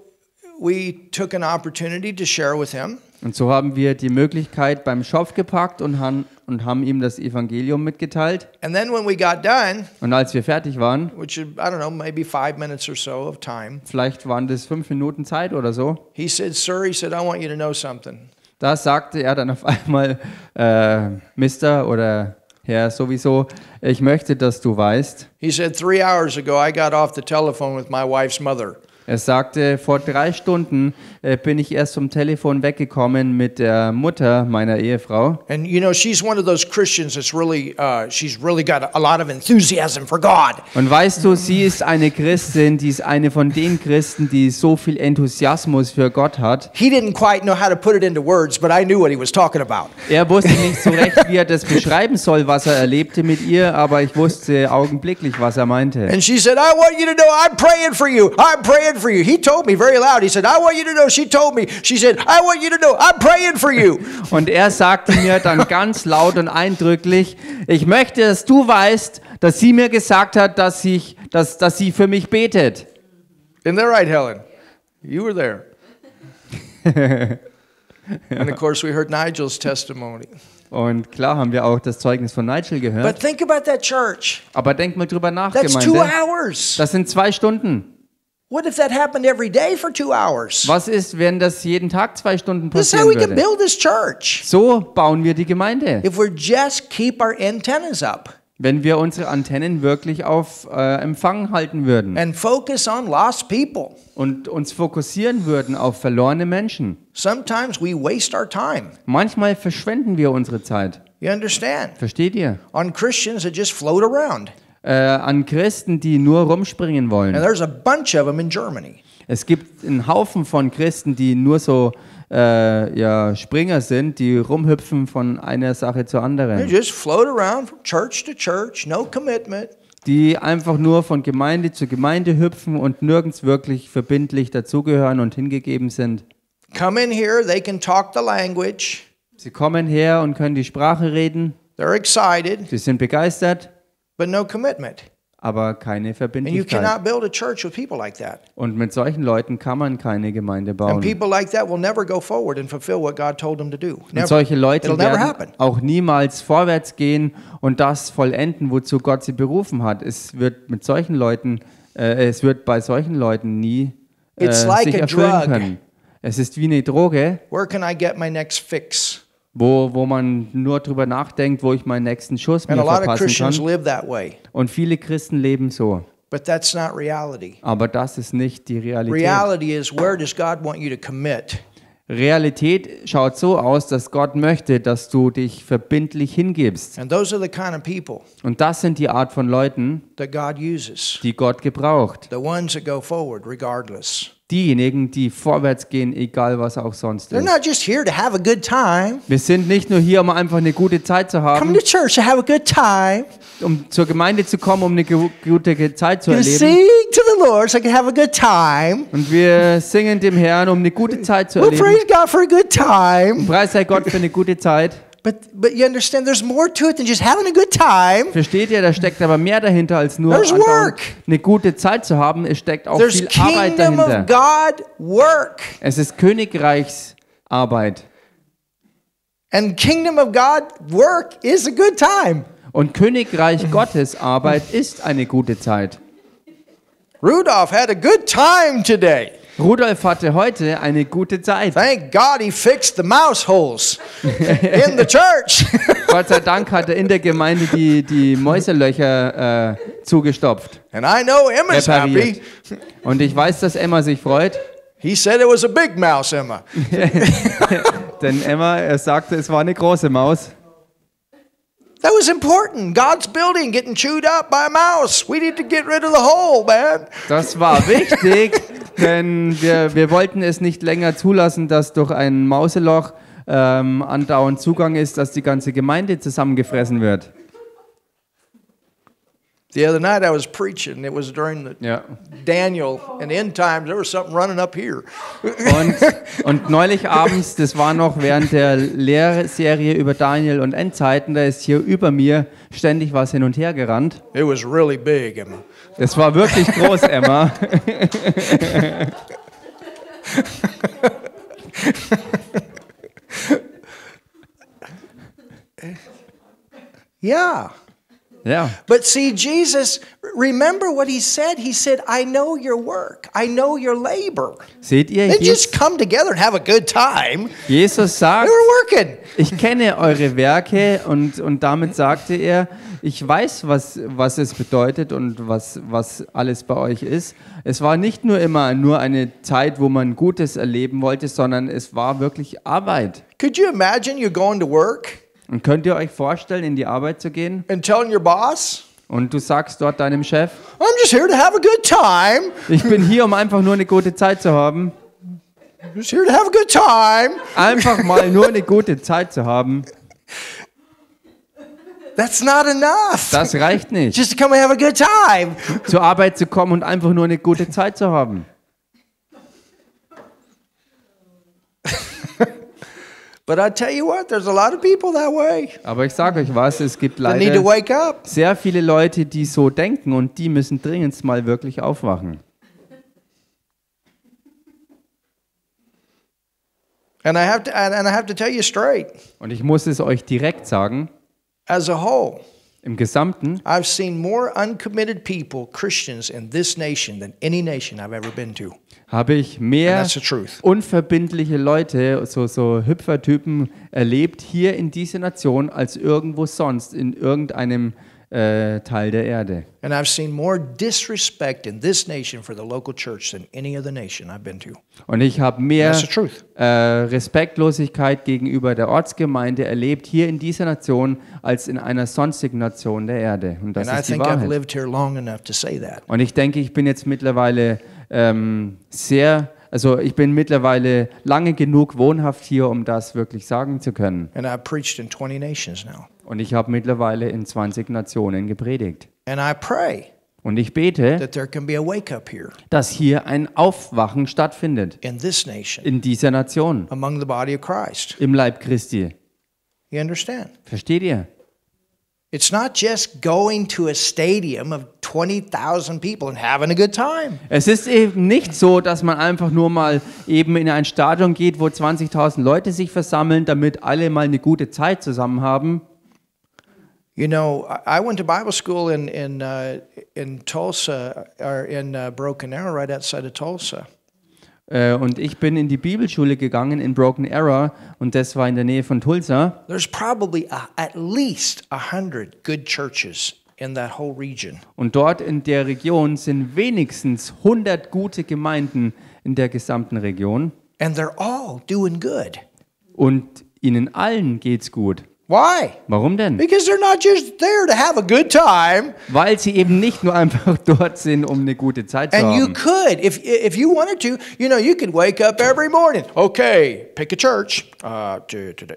we took an opportunity to share with him. Und so haben wir die Möglichkeit beim Schopf gepackt und haben, und haben ihm das Evangelium mitgeteilt. And then when we got done, Und als wir fertig waren, which is, I don't know, maybe five minutes or so of time, vielleicht waren das fünf Minuten Zeit oder so, he said, "Sir," he said, "I want you to know something. da sagte er dann auf einmal, äh, Mister oder Herr sowieso, ich möchte, dass du weißt. He said, "Three hours ago, I got off the telephone with my wife's mother. Er sagte, vor drei Stunden äh, bin ich erst vom Telefon weggekommen mit der Mutter meiner Ehefrau. And you know, she's one of those Christians that's really, uh, she's really got a, a lot of enthusiasm for God. Und weißt du, sie ist eine Christin, die ist eine von den Christen, die so viel Enthusiasmus für Gott hat. He didn't quite know how to put it into words, but I knew what he was talking about. Er wusste nicht so recht, wie er das beschreiben soll, was er erlebte mit ihr, aber ich wusste augenblicklich, was er meinte. And she said, "I want you to know I'm praying for you. I'm praying for you." He told me very loud. He said, "I want you to know." She told me. She said, "I want you to know I'm praying for you." Und er sagte mir dann ganz laut und eindrücklich, ich möchte, dass du weißt, dass sie mir gesagt hat, dass, ich, dass, dass sie für mich betet. Isn't that right, Helen? You were there. And of course, we heard Nigel's testimony. Und klar haben wir auch das Zeugnis von Nigel But gehört. think about that church. Aber denk mal drüber nach, That's two Gemeinde. hours. Das sind zwei Stunden. What if that happened every day for two hours? Was ist, wenn das jeden Tag zwei Stunden This is how passieren we can würde? build this church. So bauen wir die Gemeinde. If we just keep our antennas up Wenn wir unsere Antennen wirklich auf äh, Empfang halten würden and focus on lost people. und uns fokussieren würden auf verlorene Menschen. Sometimes we waste our time. Manchmal verschwenden wir unsere Zeit. You understand? Versteht ihr? On Christians that just float around. Äh, an Christen, die nur rumspringen And wollen. there's a bunch of them in Germany. Es gibt einen Haufen von Christen, die nur so äh, ja, Springer sind, die rumhüpfen von einer Sache zur They anderen. just float around from church to church, no commitment. Die einfach nur von Gemeinde zu Gemeinde hüpfen und nirgends wirklich verbindlich dazugehören und hingegeben sind. Come in here, they can talk the language. Sie kommen her und können die Sprache reden, They're excited, sie sind begeistert, but no commitment. aber keine And you Verbindlichkeit. cannot build a church with people like that. Und mit solchen Leuten kann man keine Gemeinde And bauen. people like that will never go forward and fulfill what God told them to do. Und Never. solche Leute It'll never werden happen. auch niemals vorwärts gehen und das vollenden, wozu Gott sie berufen hat. Es wird mit solchen Leuten äh, es wird bei solchen Leuten nie äh, It's like sich a erfüllen drug. können. Es ist wie eine Droge, Where can I get my next fix? wo, wo man nur drüber nachdenkt, wo ich meinen nächsten Schuss And mir a lot of verpassen Christians kann. live that way. Und viele Christen leben so. But that's not reality. Aber das ist nicht die Realität. Reality is, where does God want you to commit? Realität schaut so aus, dass Gott möchte, dass du dich verbindlich hingibst. And those are the kind of people Und das sind die Art von Leuten, that God uses. die Gott gebraucht. The ones that go forward regardless. Diejenigen, die vorwärts gehen, egal was auch sonst They're ist. not just here to have a good time. Wir sind nicht nur hier, um einfach eine gute Zeit zu Come haben, to church to have a good time. um zur Gemeinde zu kommen, um eine ge- gute Zeit zu To erleben. sing to the Lord so I can have a good time. Und wir singen dem Herrn, um eine gute Zeit zu Well, erleben. praise God for a good time. Preis sei Gott für eine gute Zeit. But but you understand there's more to it than just having a good time. Versteht ihr, da steckt aber mehr dahinter, als nur There's andauernd work. eine gute Zeit zu haben. Es steckt auch There's viel Arbeit kingdom of dahinter. God work. Es ist Königreichsarbeit. And kingdom of God work is a good time. Und Königreich Gottes Arbeit ist eine gute Zeit. Rudolph had a good time today. Rudolf hatte heute eine gute Zeit. Thank God he fixed the mouse holes in the church. Gott sei Dank hat er in der Gemeinde die, die Mäuselöcher äh, zugestopft. And I know Emma's Repariert. happy. Und ich weiß, dass Emma sich freut, He said it was a big mouse, Emma. denn Emma er sagte, es war eine große Maus. That was important. God's building getting chewed up by a mouse. We need to get rid of the hole, man. Das war wichtig, denn wir, wir wollten es nicht länger zulassen, dass durch ein Mauseloch ähm, andauernd Zugang ist, dass die ganze Gemeinde zusammengefressen wird. The other night I was preaching. It was during the Ja. Daniel and end times. There was something running up here. Und, und neulich abends, das war noch während der Lehrserie über Daniel und Endzeiten, da ist hier über mir ständig was hin und her gerannt. It was really big, Emma. Das war wirklich groß, Emma. Yeah. Ja. But see, Jesus, remember what he said? He said, I know your work. I know your labor. Seht ihr, They Jesus, just come together and have a good time. Jesus They sagt, were working. ich kenne eure Werke und, und damit sagte er, ich weiß, was, was es bedeutet und was, was alles bei euch ist. Es war nicht nur immer nur eine Zeit, wo man Gutes erleben wollte, sondern es war wirklich Arbeit. Could you imagine you going to work Und könnt ihr euch vorstellen, in die Arbeit zu gehen and telling your boss, und du sagst dort deinem Chef, I'm just here to have a good time. ich bin hier, um einfach nur eine gute Zeit zu haben. Just here to have a good time. Einfach mal nur eine gute Zeit zu haben, That's not enough. das reicht nicht. Just to come and have a good time. Zur Arbeit zu kommen und einfach nur eine gute Zeit zu haben. But I tell you what, there's a lot of people that way. Aber ich sage euch was, es gibt They need to leider wake up. sehr viele Leute, die so denken und die müssen dringend mal wirklich aufwachen. And I have to and and I have to tell you straight, Und ich muss es euch direkt sagen, as a whole, im Gesamten I've seen more uncommitted people, Christians in this nation than any nation I've ever been to. habe ich And mehr that's the truth. unverbindliche Leute, so, so Hüpfertypen erlebt hier in dieser Nation als irgendwo sonst in irgendeinem äh, Teil der Erde. And I've seen more disrespect in this nation for the local church than any other nation I've been to. Und ich habe mehr That's the truth. äh, Respektlosigkeit gegenüber der Ortsgemeinde erlebt hier in dieser Nation als in einer sonstigen Nation der Erde. Und das And I ist die think I've Wahrheit. lived here long enough to say that. Und ich denke, ich bin jetzt mittlerweile ähm, sehr, also ich bin mittlerweile lange genug wohnhaft hier, um das wirklich sagen zu können. And I've preached in twenty nations now. Und ich habe mittlerweile in zwanzig Nationen gepredigt. And I pray Und ich bete, that there can be a wake up here dass hier ein Aufwachen stattfindet in this nation in dieser Nation, among the body of Christ. im Leib Christi. You understand? Versteht ihr? It's not just going to a stadium of twenty thousand people and having a good time. Es ist eben nicht so, dass man einfach nur mal eben in ein Stadion geht, wo zwanzigtausend Leute sich versammeln, damit alle mal eine gute Zeit zusammen haben. You know, I I went to Bible school in in uh, in Tulsa or in uh, Broken Arrow, right outside of Tulsa. Äh, und ich bin in die Bibelschule gegangen in Broken Arrow und das war in der Nähe von Tulsa. There's probably a, at least a hundred good churches in that whole region. Und dort in der Region sind wenigstens hundert gute Gemeinden in der gesamten Region. And they're all doing good. Und ihnen allen geht's gut. Why? Warum denn? Because they're not just there to have a good time. Weil sie eben nicht nur einfach dort sind, um eine gute Zeit zu And you haben. could, if if you wanted to, you know, you could wake up every morning. Okay, pick a church. Uh, to- today.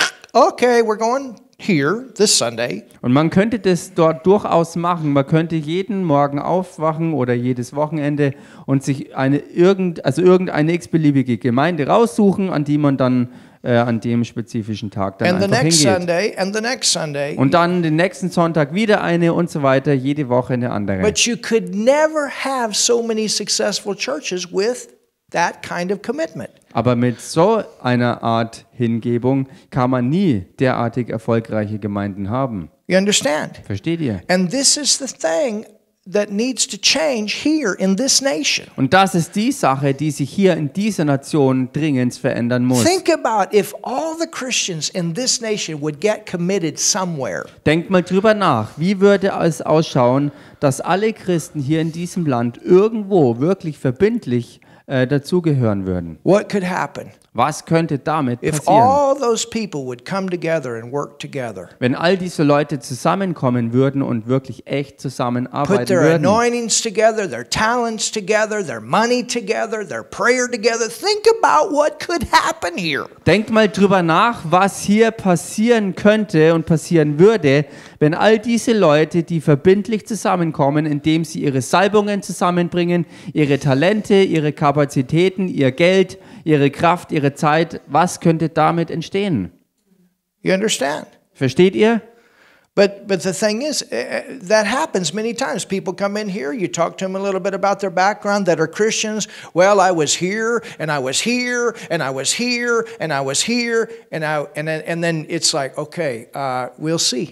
Okay, we're going here this Sunday. Und man könnte das dort durchaus machen. Man könnte jeden Morgen aufwachen oder jedes Wochenende und sich eine irgend, also irgendeine x-beliebige Gemeinde raussuchen, an die man dann äh, an dem spezifischen Tag dann And the einfach next hingeht. Sunday, and the next Sunday. Und dann den nächsten Sonntag wieder eine und so weiter, jede Woche eine andere. But you could never have so many successful churches with that kind of commitment. Aber mit so einer Art Hingebung kann man nie derartig erfolgreiche Gemeinden haben. You understand? Versteht ihr? And this is the thing that needs to change here in this nation. Und das ist die Sache, die sich hier in dieser Nation dringend verändern muss. Think about if all the Christians in this nation would get committed somewhere. Denkt mal drüber nach, wie würde es ausschauen, dass alle Christen hier in diesem Land irgendwo wirklich verbindlich äh, dazugehören würden. What could happen? Was könnte damit If passieren? all those people would come together and work together, Wenn all diese Leute zusammenkommen würden und wirklich echt put zusammenarbeiten their würden. anointings together, their talents together, their money together, their prayer together, think about what could happen here. Denkt mal drüber nach, was hier passieren könnte und passieren würde, wenn all diese Leute, die verbindlich zusammenkommen, indem sie ihre Salbungen zusammenbringen, ihre Talente, ihre Kapazitäten, ihr Geld, ihre Kraft, ihre Zeit, was könnte damit entstehen? You understand? Versteht ihr? But but the thing is, uh, that happens many times. People come in here, you talk to them a little bit about their background that are Christians. Well, I was here, and I was here, and I was here, and I was here, and I and then and then it's like, okay, uh, we'll see.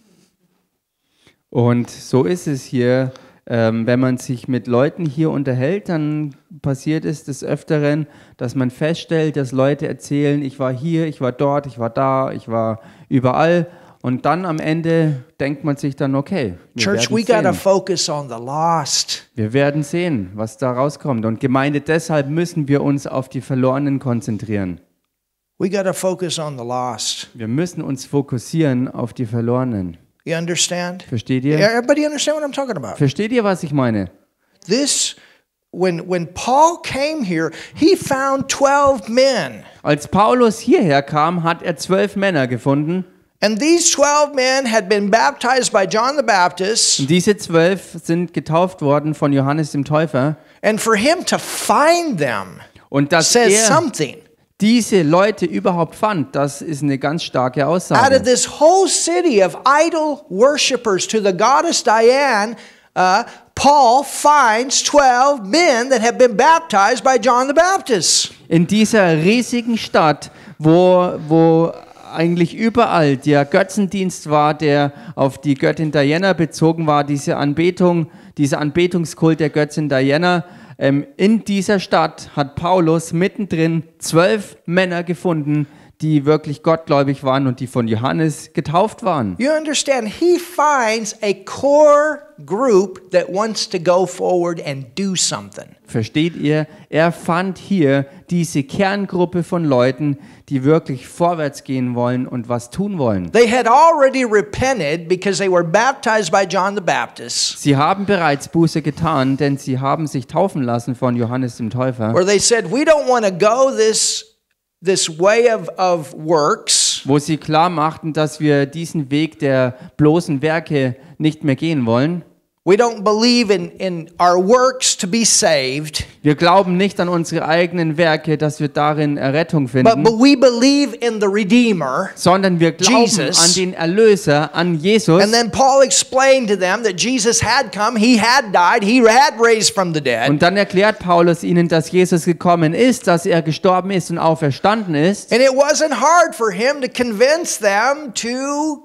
Und so ist es hier. Ähm, wenn man sich mit Leuten hier unterhält, dann passiert es des Öfteren, dass man feststellt, dass Leute erzählen, ich war hier, ich war dort, ich war da, ich war überall. Und dann am Ende denkt man sich dann, okay, wir Church, we werden got to sehen. focus on the lost. Wir werden sehen, was da rauskommt. Und Gemeinde, deshalb müssen wir uns auf die Verlorenen konzentrieren. We got to focus on the lost. Wir müssen uns fokussieren auf die Verlorenen. You understand? Versteht ihr? Everybody understand what I'm talking about? Versteht ihr, was ich meine? This, when when Paul came here, he found twelve men. Als Paulus hierher kam, hat er zwölf Männer gefunden. And these twelve men had been baptized by John the Baptist. Und diese zwölf sind getauft worden von Johannes dem Täufer. And for him to find them Und dass says er something. diese Leute überhaupt fand, das ist eine ganz starke Out of Aussage. this whole city of idol worshippers to the goddess Diane, uh, Paul finds twelve men that have been baptized by John the Baptist. In dieser riesigen Stadt, wo, wo eigentlich überall der Götzendienst war, der auf die Göttin Diana bezogen war, diese Anbetung, dieser Anbetungskult der Göttin Diana. Ähm, in dieser Stadt hat Paulus mittendrin zwölf Männer gefunden, die wirklich gottgläubig waren und die von Johannes getauft waren. You understand? He finds a core group that wants to go forward and do something. Versteht ihr? Er fand hier diese Kerngruppe von Leuten, die wirklich vorwärts gehen wollen und was tun wollen. They had already repented because they were baptized by John the Baptist, Sie haben bereits Buße getan, denn sie haben sich taufen lassen von Johannes dem Täufer, where they said, we don't want to go this this way of, of works. wo sie klar machten, dass wir diesen Weg der bloßen Werke nicht mehr gehen wollen. We don't believe in, in our works to be saved, Wir glauben nicht an unsere eigenen Werke, dass wir darin Errettung but, finden, but we believe in the Redeemer. sondern wir glauben Jesus. an den Erlöser, an Jesus. And then Paul explained to them that Jesus had come, he had died, he had raised from the dead. Und dann erklärt Paulus ihnen, dass Jesus gekommen ist, dass er gestorben ist und auferstanden ist. And it wasn't hard for him to convince them to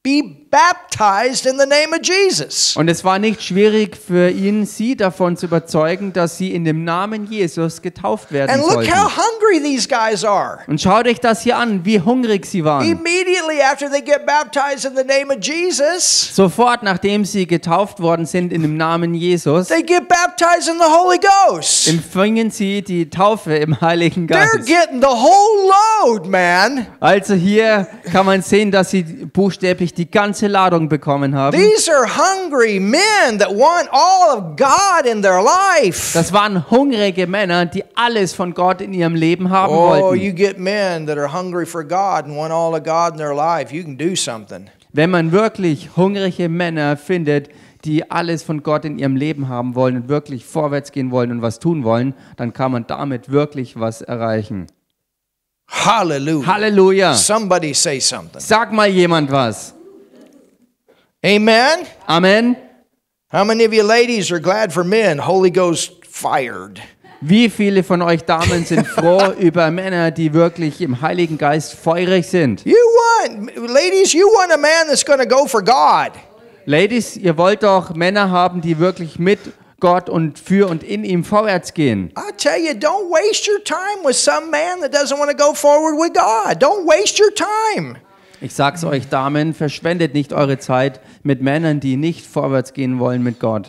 be baptized in the name of Jesus. Und es war nicht schwierig für ihn, sie davon zu überzeugen, dass sie in dem Namen Jesus getauft werden And look sollten. how hungry these guys are. Und schaut euch das hier an, wie hungrig sie waren. Immediately after they get baptized in the name of Jesus, Sofort nachdem sie getauft worden sind in dem Namen Jesus, they get baptized in the Holy Ghost. empfingen sie die Taufe im Heiligen They're Geist. getting the whole load, man. Also hier kann man sehen, dass sie buchstäblich die ganze Ladung bekommen haben. These are hungry men that want all of God in their life. Das waren hungrige Männer, die alles von Gott in ihrem Leben haben Oh, wollten. you get men that are hungry for God and want all of God in their life, you can do something. Wenn man wirklich hungrige Männer findet, die alles von Gott in ihrem Leben haben wollen und wirklich vorwärts gehen wollen und was tun wollen, dann kann man damit wirklich was erreichen. Hallelujah. Halleluja! Somebody say something. Sag mal jemand was. Amen. Amen. How many of you ladies are glad for men? Holy Ghost fired. Wie viele von euch Damen sind froh über Männer, die wirklich im Heiligen Geist feurig sind? You want, ladies, you want a man that's going to go for God. Ladies, ihr wollt doch Männer haben, die wirklich mit Gott und für und in ihm vorwärts gehen. I tell you, don't waste your time with some man that doesn't want to go forward with God. Don't waste your time. Ich sag's euch, Damen, verschwendet nicht eure Zeit mit Männern, die nicht vorwärts gehen wollen mit Gott.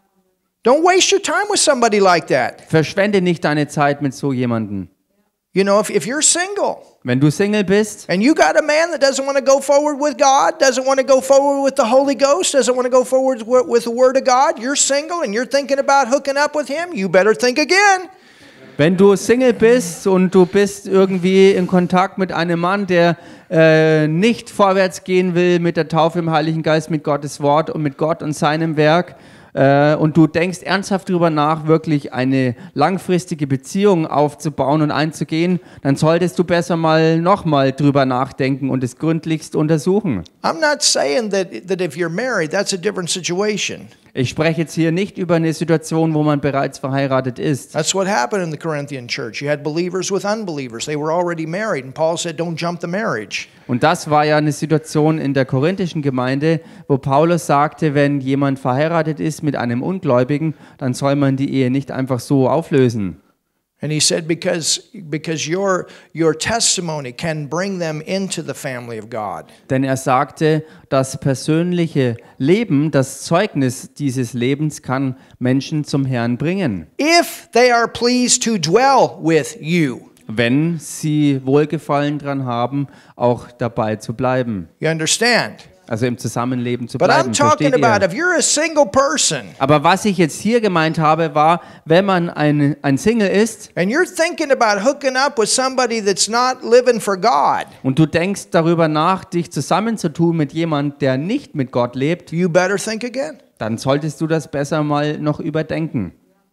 Don't waste your time with somebody like that. Verschwende nicht deine Zeit mit so jemandem. You know, if, if you're single Wenn du Single bist and you got a man that doesn't want to go forward with God, doesn't want to go forward with the Holy Ghost, doesn't want to go forward with, with the Word of God, you're single and you're thinking about hooking up with him, you better think again. Wenn du Single bist und du bist irgendwie in Kontakt mit einem Mann, der äh, nicht vorwärts gehen will mit der Taufe im Heiligen Geist, mit Gottes Wort und mit Gott und seinem Werk, äh, und du denkst ernsthaft darüber nach, wirklich eine langfristige Beziehung aufzubauen und einzugehen, dann solltest du besser mal nochmal drüber nachdenken und es gründlichst untersuchen. I'm not saying that, that if you're married, that's a different situation. Ich spreche jetzt hier nicht über eine Situation, wo man bereits verheiratet ist. That's what happened in the Corinthian church. You had believers with unbelievers. They were already married, and Paul said, don't jump the marriage. Und das war ja eine Situation in der korinthischen Gemeinde, wo Paulus sagte, wenn jemand verheiratet ist mit einem Ungläubigen, dann soll man die Ehe nicht einfach so auflösen. And he said, because, because your, your testimony can bring them into the family of God. Denn er sagte, das persönliche Leben, das Zeugnis dieses Lebens kann Menschen zum Herrn bringen, If they are pleased to dwell with you. wenn sie Wohlgefallen dran haben, auch dabei zu bleiben. You understand? Also im Zusammenleben zu But I'm bleiben, talking versteht about ihr? if you're a single person Aber was ich jetzt hier gemeint habe, war, wenn man ein, ein Single ist and you're thinking about hooking up with somebody that's not living for God, und du denkst darüber nach, dich zusammenzutun mit jemandem, der nicht mit Gott lebt, you better think again. dann solltest du das besser mal noch überdenken.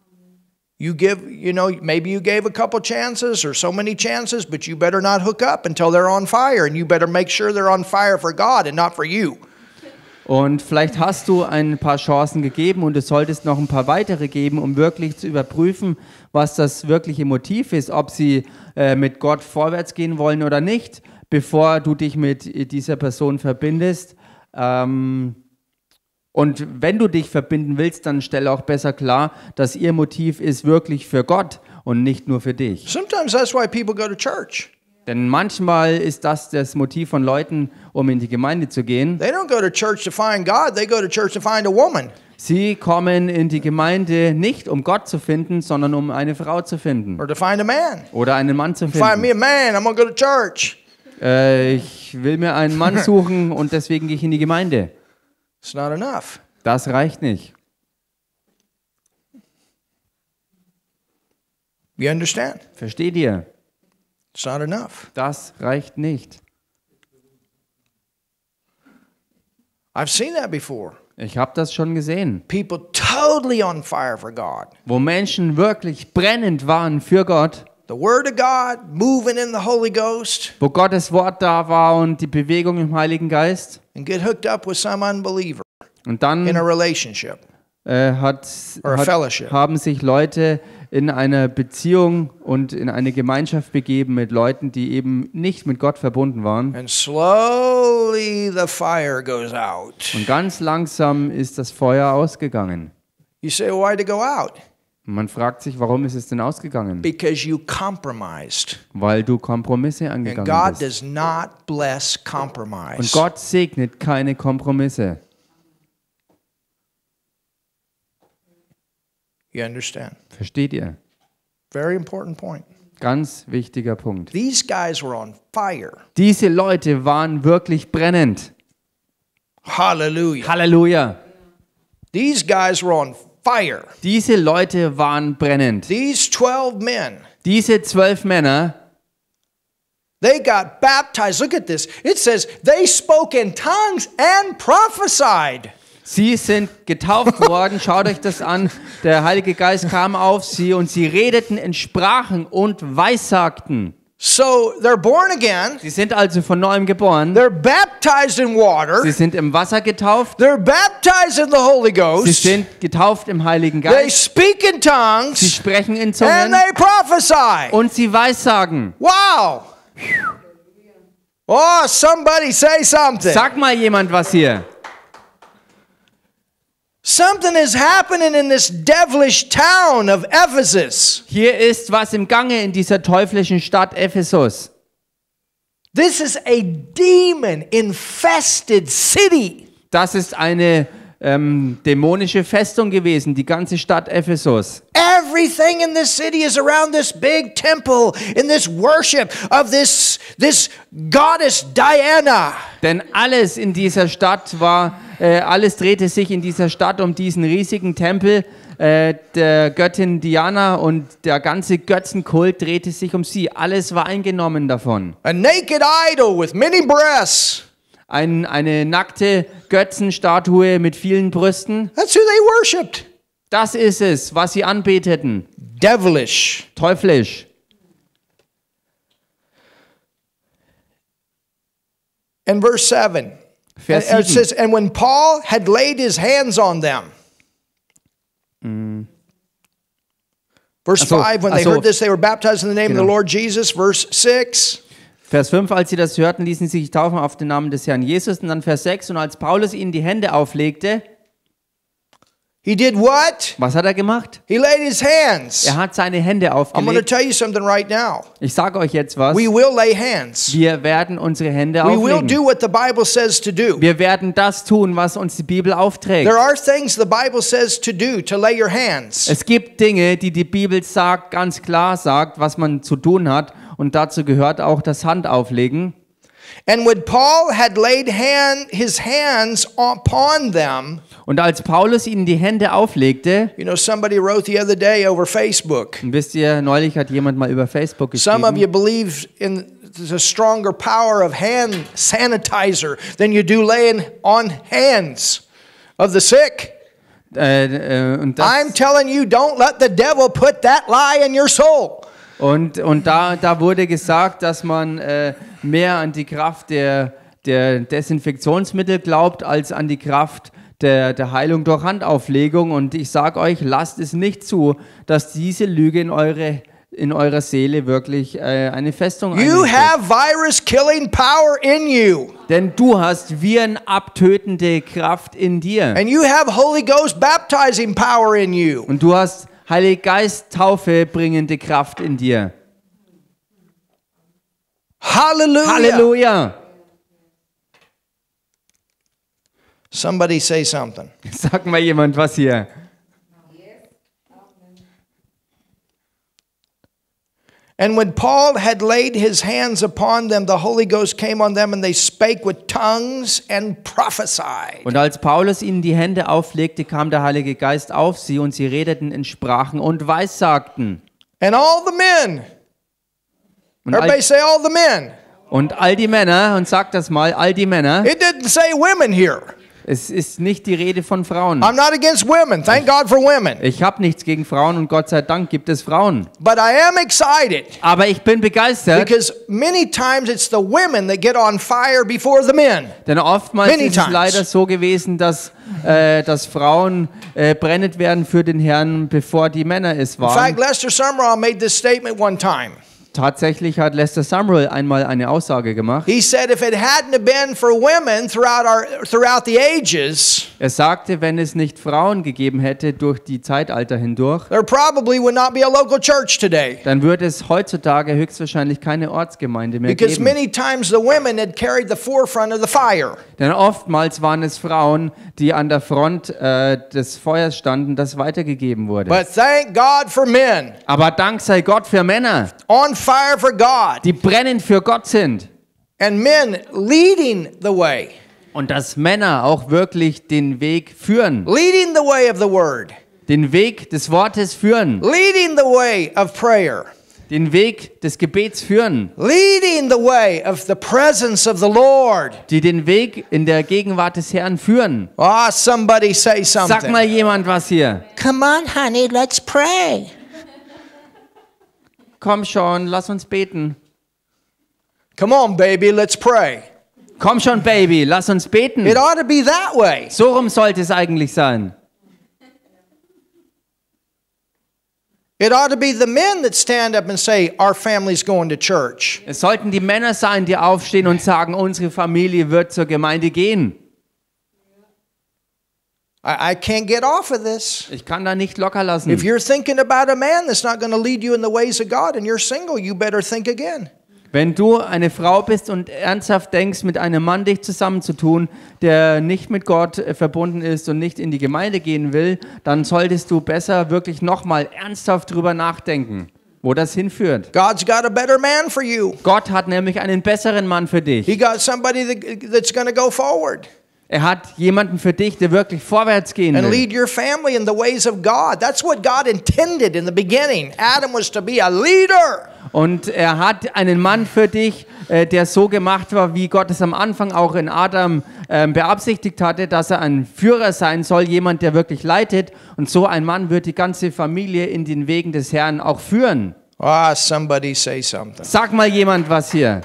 You give, you know, maybe you gave a couple chances or so many chances, but you better not hook up until they're on fire, and you better make sure they're on fire for God and not for you. Und vielleicht hast du ein paar Chancen gegeben und du solltest noch ein paar weitere geben, um wirklich zu überprüfen, was das wirkliche Motiv ist, ob sie äh, mit Gott vorwärts gehen wollen oder nicht, bevor du dich mit dieser Person verbindest. Ähm, Und wenn du dich verbinden willst, dann stell auch besser klar, dass ihr Motiv ist wirklich für Gott und nicht nur für dich. Sometimes that's why people go to church. Denn manchmal ist das das Motiv von Leuten, um in die Gemeinde zu gehen. They don't go to church to find God, they go to church to find a woman. Sie kommen in die Gemeinde nicht, um Gott zu finden, sondern um eine Frau zu finden. Or to find a man. Oder einen Mann zu Find me finden. a man, I'm going to go to church. Äh, ich will mir einen Mann suchen und deswegen gehe ich in die Gemeinde. It's not enough. Das reicht nicht. You understand? Versteht ihr? It's not enough. Das reicht nicht. I've seen that before. Ich habe das schon gesehen. People totally on fire for God. Wo Menschen wirklich brennend waren für Gott, The Word of God, moving in the Holy Ghost, wo Gottes Wort da war und die Bewegung im Heiligen Geist, and get hooked up with some unbeliever und in a dann relationship. äh, hat, Or a hat, fellowship. haben sich Leute in einer Beziehung und in eine Gemeinschaft begeben mit Leuten, die eben nicht mit Gott verbunden waren. And slowly the fire goes out. Und ganz langsam ist das Feuer ausgegangen. You say, well, why'd it go out? Und man fragt sich, warum ist es denn ausgegangen? Because you compromised. Weil du Kompromisse And angegangen God bist. does not bless Und compromise. Gott segnet keine Kompromisse. You understand? Versteht ihr? Very important point. Ganz wichtiger Punkt. These guys were on fire. Diese Leute waren wirklich brennend. Hallelujah. Halleluja. These guys were on fire. Diese Leute waren brennend. These twelve men, Diese zwölf Männer, they got baptized. Look at this. It says they spoke in tongues and prophesied. sie sind getauft worden. Schaut euch das an. Der Heilige Geist kam auf sie und sie redeten in Sprachen und weissagten. So they're born again. Sie sind also von neuem geboren. They're baptized in water. Sie sind im Wasser getauft. They're baptized in the Holy Sie Ghost. sind getauft im Heiligen They Geist. speak in Sie tongues sprechen in and Zungen they prophesy. und sie weissagen. Wow. Oh, somebody say something. Sag mal jemand was hier. Something is happening in this devilish town of Ephesus. Hier ist was im Gange in dieser teuflischen Stadt Ephesus. This is a demon-infested city. Das ist eine ähm, dämonische Festung gewesen, die ganze Stadt Ephesus. Everything in this city is around this big temple in this worship of this, this goddess Diana. Denn alles in dieser Stadt war, äh, alles drehte sich in dieser Stadt um diesen riesigen Tempel äh, der Göttin Diana und der ganze Götzenkult drehte sich um sie. Alles war eingenommen davon. A naked idol with many breasts. Ein, eine nackte Götzenstatue mit vielen Brüsten. That's who they worshipped. Das ist es, was sie anbeteten. Devilish. Teuflisch. In verse seven, Vers and it sieben. says, and when Paul had laid his hands on them. Verse Ach so, five, when ach they so. heard this, they were baptized in the name of the Genau. Lord Jesus. Verse six, Vers fünf, als sie das hörten, ließen sie sich taufen auf den Namen des Herrn Jesus. Und dann Vers sechs, und als Paulus ihnen die Hände auflegte, he did what? was hat er gemacht? He laid his hands. Er hat seine Hände I'm going to aufgelegt. tell you something right now. Ich sage euch jetzt was. We will lay hands. Wir werden unsere Hände We will auflegen. do what the Bible says to do. Wir werden das tun, was uns die Bibel aufträgt. There are things the Bible says to do, to lay your hands. Es gibt Dinge, die die Bibel sagt, ganz klar sagt, was man zu tun hat. Und dazu gehört auch das Handauflegen. And when Paul had laid hand, his hands upon them, Und als Paulus ihnen die Hände auflegte, you know, somebody wrote the other day over Facebook. und wisst ihr, neulich hat jemand mal über Facebook Some of geschrieben, you believe in the stronger power of hand sanitizer than you do laying on hands of the sick. äh, äh, und, I'm das, telling you, don't let the devil put that lie in your soul. und, und da, da wurde gesagt, dass man äh, mehr an die Kraft der, der Desinfektionsmittel glaubt, als an die Kraft der, der Heilung durch Handauflegung. Und ich sage euch, lasst es nicht zu, dass diese Lüge in, eure, in eurer Seele wirklich äh, eine Festung You einrichtet. have virus killing power in you. Denn du hast virenabtötende Kraft in dir. And you have Holy Ghost baptizing power in you. Und du hast Heilige Geist Taufe bringende Kraft in dir. Hallelujah. Halleluja! Somebody say something. Sag mal jemand was hier. And when Paul had laid his hands upon them, the Holy Ghost came on them and they spake with tongues and prophesied. Und als Paulus ihnen die Hände auflegte, kam der Heilige Geist auf sie und sie redeten in Sprachen und weissagten. And all the men, Und everybody all, say all the men. und all die Männer, und sag das mal, all die Männer, It didn't say women here. Es ist nicht die Rede von Frauen. I'm not against women. Thank God for women. Ich habe nichts gegen Frauen und Gott sei Dank gibt es Frauen. But I am excited Aber ich bin begeistert, because many times it's the women that get on fire before the men. denn oftmals Many ist es times. leider so gewesen, dass, äh, dass Frauen äh, brennend werden für den Herrn, bevor die Männer es In fact, waren. Lester Sumrall made this statement one time. Tatsächlich hat Lester Sumrall einmal eine Aussage gemacht. He said if it hadn't have been for women throughout our throughout the ages, Er sagte, wenn es nicht Frauen gegeben hätte durch die Zeitalter hindurch, there probably would not be a local church today. dann würde es heutzutage höchstwahrscheinlich keine Ortsgemeinde mehr Because geben. many times the women had carried the forefront of the fire. Denn oftmals waren es Frauen, die an der Front äh, des Feuers standen, das weitergegeben wurde. But thank God for men Aber Dank sei Gott für Männer, on fire for God die brennend für Gott sind. and men leading the way, Und dass Männer auch wirklich den Weg führen, leading the way of the word, den Weg des Wortes führen, leading the way of prayer, den Weg des Gebets führen, leading the way of the presence of the Lord. die den Weg in der Gegenwart des Herrn führen. Ah, somebody say Sag something. mal jemand was hier. Come on, honey, let's pray. Komm schon, lass uns beten. Come on, baby, let's pray. Komm schon, Baby, lass uns beten. It ought to be that way. So rum sollte es eigentlich sein. It ought to be the men that stand up and say, our family's going to church. Es sollten die Männer sein, die aufstehen und sagen, unsere Familie wird zur Gemeinde gehen. I, I can't get off of this. Ich kann da nicht locker lassen. If you're thinking about a man that's not going to lead you in the ways of God and you're single, you better think again. Wenn du eine Frau bist und ernsthaft denkst, mit einem Mann dich zusammenzutun, der nicht mit Gott äh, verbunden ist und nicht in die Gemeinde gehen will, dann solltest du besser wirklich nochmal ernsthaft drüber nachdenken, wo das hinführt. God's got a better man for you. Gott hat nämlich einen besseren Mann für He dich. got somebody that, that's going to go forward Er hat jemanden für dich, der wirklich vorwärts gehen and will. lead your family in the ways of God. That's what God intended in the beginning. Adam was to be a leader. Und er hat einen Mann für dich, äh, der so gemacht war, wie Gott es am Anfang auch in Adam ähm, beabsichtigt hatte, dass er ein Führer sein soll, jemand, der wirklich leitet. Und so ein Mann wird die ganze Familie in den Wegen des Herrn auch führen. Ah, somebody say something. Sag mal jemand was hier.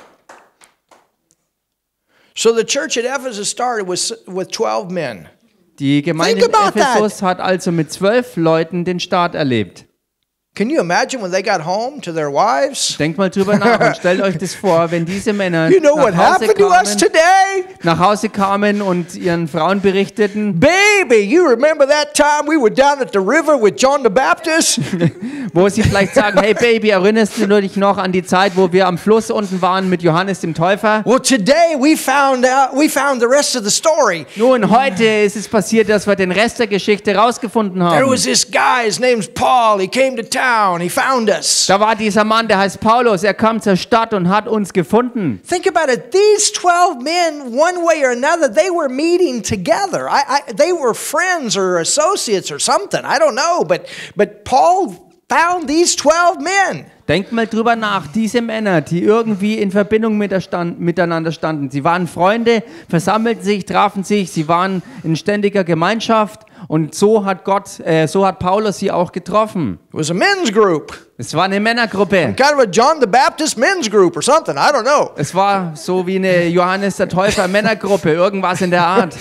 So the church at Ephesus started with, with twelve men. Die Gemeinde in Think about that. Ephesus hat also mit zwölf Leuten den Start erlebt. Can you imagine when they got home to their wives? Denkt mal drüber nach und stellt euch das vor, wenn diese Männer You know what nach Hause happened to us kamen, today? nach Hause kamen und ihren Frauen berichteten, Baby, you remember that time we were down at the river with John the Baptist? wo sie vielleicht sagen, hey Baby, erinnerst du dich noch an die Zeit, wo wir am Fluss unten waren mit Johannes dem Täufer? Well, today we found out we found the rest of the story. Nun, heute ist es passiert, dass wir den Rest der Geschichte rausgefunden There haben. was this guy, his name's Paul. He came to town. He found us. Da war dieser Mann, der heißt Paulus, er kam zur Stadt und hat uns gefunden. Think about it. These twelve men, one way or another, they were meeting together. I, I, they were friends or associates or something. I don't know. But, but Paul found these twelve men. Denkt mal drüber nach, diese Männer, die irgendwie in Verbindung mit der Stand, miteinander standen. Sie waren Freunde, versammelten sich, trafen sich, sie waren in ständiger Gemeinschaft und so hat Gott, äh, so hat Paulus sie auch getroffen. It was a men's group. Es war eine Männergruppe. Kind of a John the Baptist men's group or something. I don't know. Es war so wie eine Johannes der Täufer Männergruppe, irgendwas in der Art.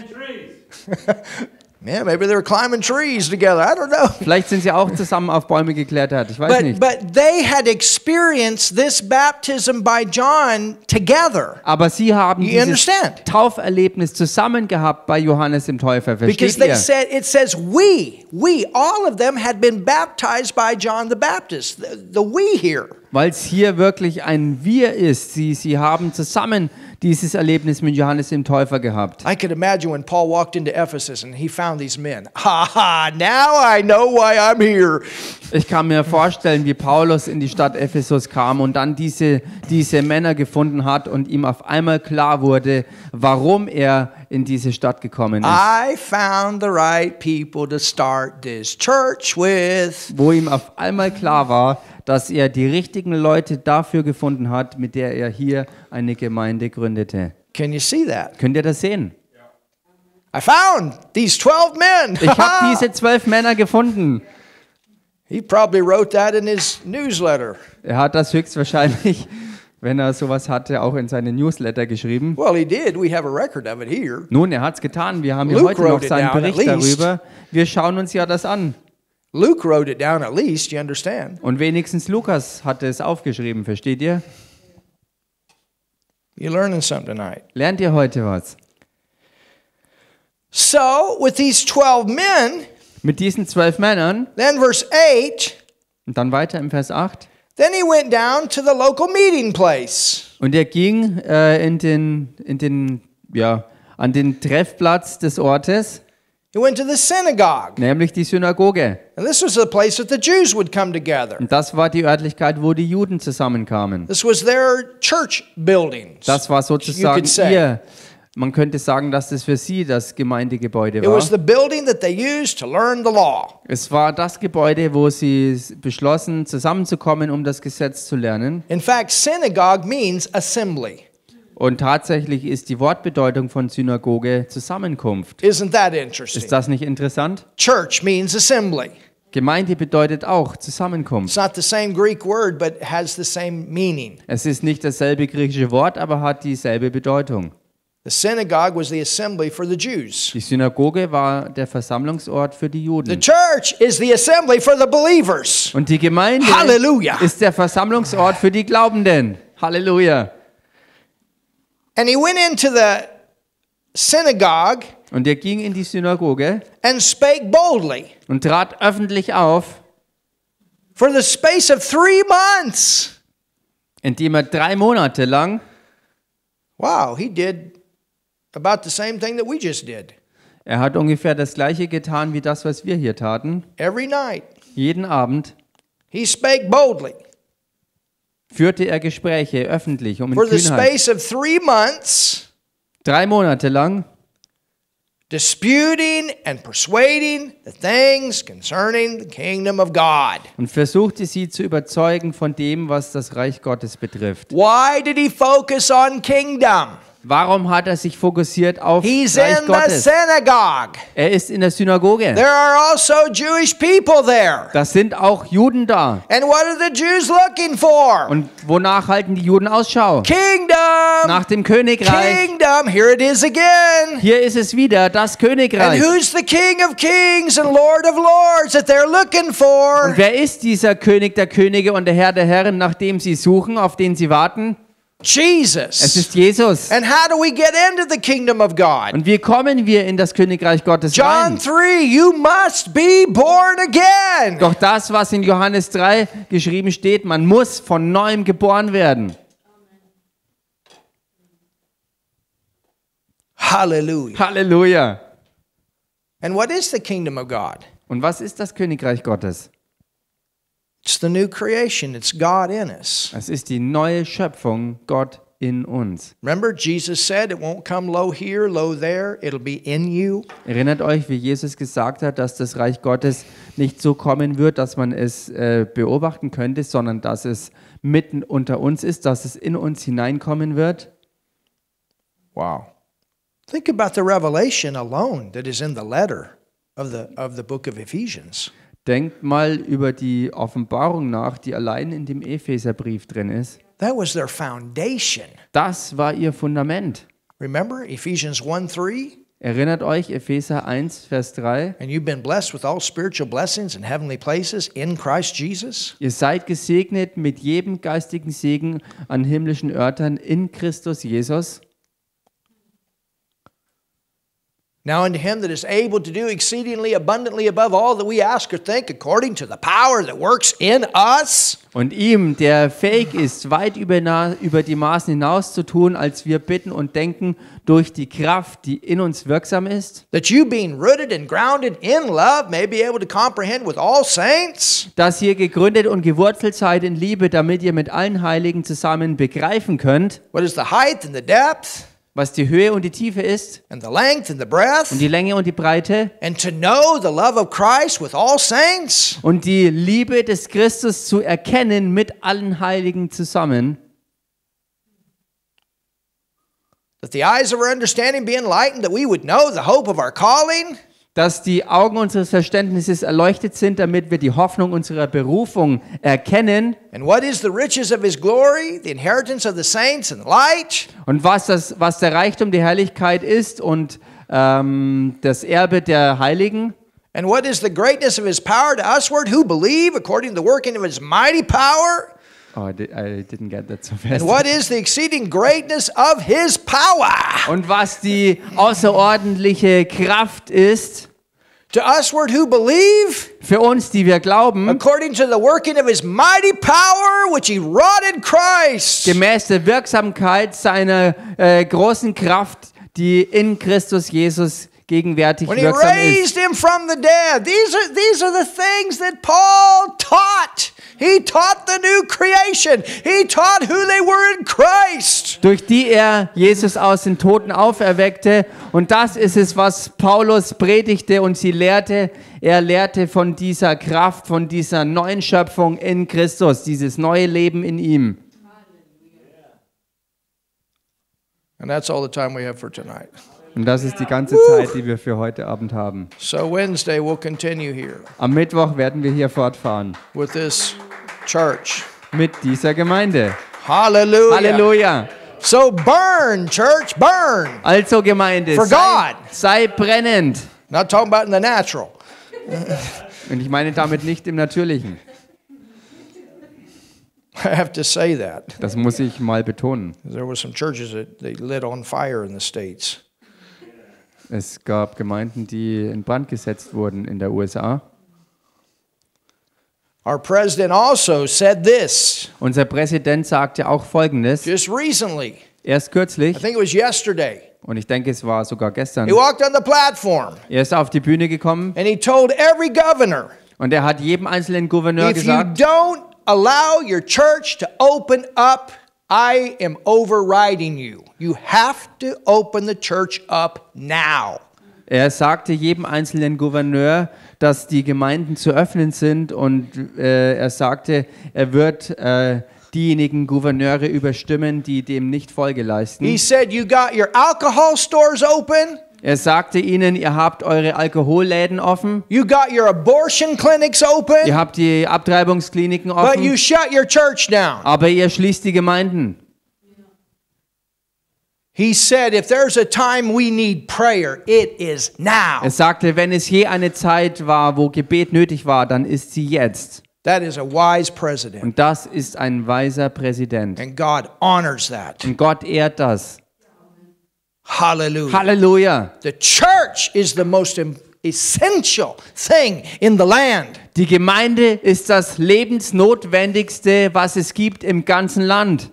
Yeah, maybe they were climbing trees together. I don't know. Vielleicht sind sie auch zusammen auf Bäume geklettert, ich weiß But, nicht. but they had experienced this baptism by John together. Aber sie haben You dieses understand? Tauferlebnis zusammen gehabt bei Johannes dem Täufer, Because versteht they ihr? said, it says we, we, all of them had been baptized by John the Baptist. The, the we here. Weil es hier wirklich ein Wir ist. Sie, sie haben zusammen dieses Erlebnis mit Johannes dem Täufer gehabt. I could imagine when Paul walked into Ephesus and he found these men. Ha ha, now I know why I'm here. Ich kann mir vorstellen, wie Paulus in die Stadt Ephesus kam und dann diese, diese Männer gefunden hat und ihm auf einmal klar wurde, warum er in diese Stadt gekommen ist. I found the right people to start this church with. Wo ihm auf einmal klar war, dass er die richtigen Leute dafür gefunden hat, mit der er hier eine Gemeinde gründete. Can you see that? Könnt ihr das sehen? I found these twelve men. Ich habe diese zwölf Männer gefunden. He probably wrote that in his newsletter. Er hat das höchstwahrscheinlich, wenn er sowas hatte, auch in seine Newsletter geschrieben. Well, he did. We have a record of it here. Nun, er hat es getan. Wir haben hier Luke heute noch wrote it seinen down, at Bericht least. darüber. Wir schauen uns ja das an. Luke wrote it down at least, you understand? Und wenigstens Lukas hatte es aufgeschrieben, versteht ihr? You're learning something tonight. Lernt ihr heute was? So, with these twelve men, Mit diesen zwölf Männern, then verse eight, und dann weiter im Vers acht, then he went down to the local meeting place. und er ging äh, in den, in den, ja, an den Treffplatz des Ortes, He went to the synagogue. nämlich die Synagoge. And this was the place that the Jews would come together. Und das war die Örtlichkeit, wo die Juden zusammenkamen. This was their church buildings. Das war you sozusagen could say. ihr, man könnte sagen, dass das für sie das Gemeindegebäude It was war. the building that they used to learn the law. Es war das Gebäude, wo sie s- beschlossen, zusammenzukommen, um das Gesetz zu lernen. In fact, synagogue means assembly. Und tatsächlich ist die Wortbedeutung von Synagoge Zusammenkunft. Isn't that Ist interesting? das nicht interessant? Church means assembly. Gemeinde bedeutet auch It's Zusammenkunft. not the same Greek word, but has the same meaning. Es ist nicht dasselbe griechische Wort, aber hat dieselbe Bedeutung. The synagogue was the assembly for the Jews. Die Synagoge war der Versammlungsort für die The Juden. church is the assembly for the believers. Und die Gemeinde Halleluja. ist der Versammlungsort für die Glaubenden. Halleluja. And he went into the synagogue Und er ging in die Synagoge and spake boldly und trat öffentlich auf, for the space of three months. indem er drei Monate lang, Wow, he did about the same thing that we just did. er hat ungefähr das Gleiche getan wie das, was wir hier taten, Every night, jeden Abend he spake boldly führte er Gespräche öffentlich um in for the Kühnheit. space of three months, Drei Monate lang, disputing and persuading the things concerning the kingdom of God. und versuchte sie zu überzeugen von dem, was das Reich Gottes betrifft. Why did he focus on kingdom? Warum hat er sich fokussiert auf He's Reich in the Gottes? synagogue. Er ist in der Synagoge. There are also Jewish people there. Das sind auch Juden da. And what are the Jews looking for? Und wonach halten die Juden Ausschau? Kingdom! Nach dem Königreich. Kingdom! Here it is again. Hier ist es wieder, das And Königreich. who's the King of Kings and Lord of Lords that they're looking for? Und wer ist dieser König der Könige und der Herr der Herren, nach dem sie suchen, auf den sie warten? Es Jesus. ist Jesus. And how do we get into the kingdom of God? Und wie kommen wir in das Königreich Gottes John rein? three, you must be born again. Doch das, was in Johannes drei geschrieben steht, man muss von neuem geboren werden. Hallelujah. Halleluja. And what is the kingdom of God? Und was ist das Königreich Gottes? It's the new creation. It's God in us. Es ist die neue Schöpfung, Gott in uns. Remember, Jesus said it won't come low here, low there. It'll be in you. Erinnert euch, wie Jesus gesagt hat, dass das Reich Gottes nicht so kommen wird, dass man es äh, beobachten könnte, sondern dass es mitten unter uns ist, dass es in uns hineinkommen wird. Wow. Think about the revelation alone that is in the letter of the, of the book of Ephesians. Denkt mal über die Offenbarung nach, die allein in dem Epheserbrief drin ist. That was their foundation. Das war ihr Fundament. Remember Ephesians one three? Erinnert euch, Epheser eins, Vers drei. And you've been blessed with all spiritual blessings in heavenly places in Christ Jesus. Ihr seid gesegnet mit jedem geistigen Segen an himmlischen Örtern in Christus Jesus. Now unto him that is able to do exceedingly abundantly above all that we ask or think, according to the power that works in us. Und ihm, der fähig ist, weit über, na, über die Maßen hinaus zu tun, als wir bitten und denken, durch die Kraft, die in uns wirksam ist, That you being rooted and grounded in love may be able to comprehend with all saints. dass ihr gegründet und gewurzelt seid in Liebe, damit ihr mit allen Heiligen zusammen begreifen könnt, What is the height and the depth was die Höhe und die Tiefe ist and the length and the breadth? und die Länge und die Breite And to know the love of Christ with all saints. und die Liebe des Christus zu erkennen mit allen Heiligen zusammen. that the eyes of our understanding be enlightened, that we would know the hope of our calling. Dass die Augen unseres Verständnisses erleuchtet sind, damit wir die Hoffnung unserer Berufung erkennen. And what is the riches of his glory, the inheritance of the saints in light? Und was, das, was der Reichtum der Herrlichkeit ist und ähm, das Erbe der Heiligen. And what is the greatness of his power to usward who believe, according to the working of his mighty power? Oh, I didn't get that so fast. And what is the exceeding greatness of his power? Und was die außerordentliche Kraft ist To usward who believe, für uns, die wir glauben, according to the working of his mighty power, which he wrought in Christ. gemäß der Wirksamkeit seiner äh, großen Kraft, die in Christus Jesus gegenwärtig When he wirksam raised ist. him from the dead. These are, these are the things that Paul taught. He taught the new creation. He taught who they were in Christ. Durch die er Jesus aus den Toten auferweckte. Und das ist es, was Paulus predigte und sie lehrte. Er lehrte von dieser Kraft, von dieser neuen Schöpfung in Christus, dieses neue Leben in ihm. And that's all the time we have for tonight. Und das ist die ganze Zeit, die wir für heute Abend haben. So Wednesday we'll continue here Am Mittwoch werden wir hier fortfahren with this church. mit dieser Gemeinde. Hallelujah. Halleluja! So burn, church, burn. Also Gemeinde, For sei, God. sei brennend. Not talking about in the natural. Und ich meine damit nicht im Natürlichen. I have to say that. Das muss ich mal betonen. There were some churches that they lit on fire in the States. Es gab Gemeinden, die in Brand gesetzt wurden in der U S A. Our president also said this Unser Präsident sagte auch Folgendes, just recently. erst I kürzlich, think it was yesterday. und ich denke, es war sogar gestern. He walked on the platform Er ist auf die Bühne gekommen and he told every governor, und er hat jedem einzelnen Gouverneur if you gesagt, don't allow your church to open up, I am overriding you. You have to open the church up now. er sagte jedem einzelnen Gouverneur, dass die Gemeinden zu öffnen sind und äh, er sagte, er wird äh, diejenigen Gouverneure überstimmen, die dem nicht Folge leisten. He said, you got your alcohol stores open. Er sagte ihnen, ihr habt eure Alkoholläden offen, You got your abortion clinics open. ihr habt die Abtreibungskliniken But you offen, shut your church down. aber ihr schließt die Gemeinden. He said, if there's a time we need prayer, it is now. Er sagte, wenn es je eine Zeit war, wo Gebet nötig war, dann ist sie jetzt. That is a wise president. Und das ist ein weiser Präsident. And God honors that. Und Gott ehrt das. Hallelujah. Halleluja! The church is the most im- essential thing in the land. Die Gemeinde ist das lebensnotwendigste, was es gibt im ganzen Land.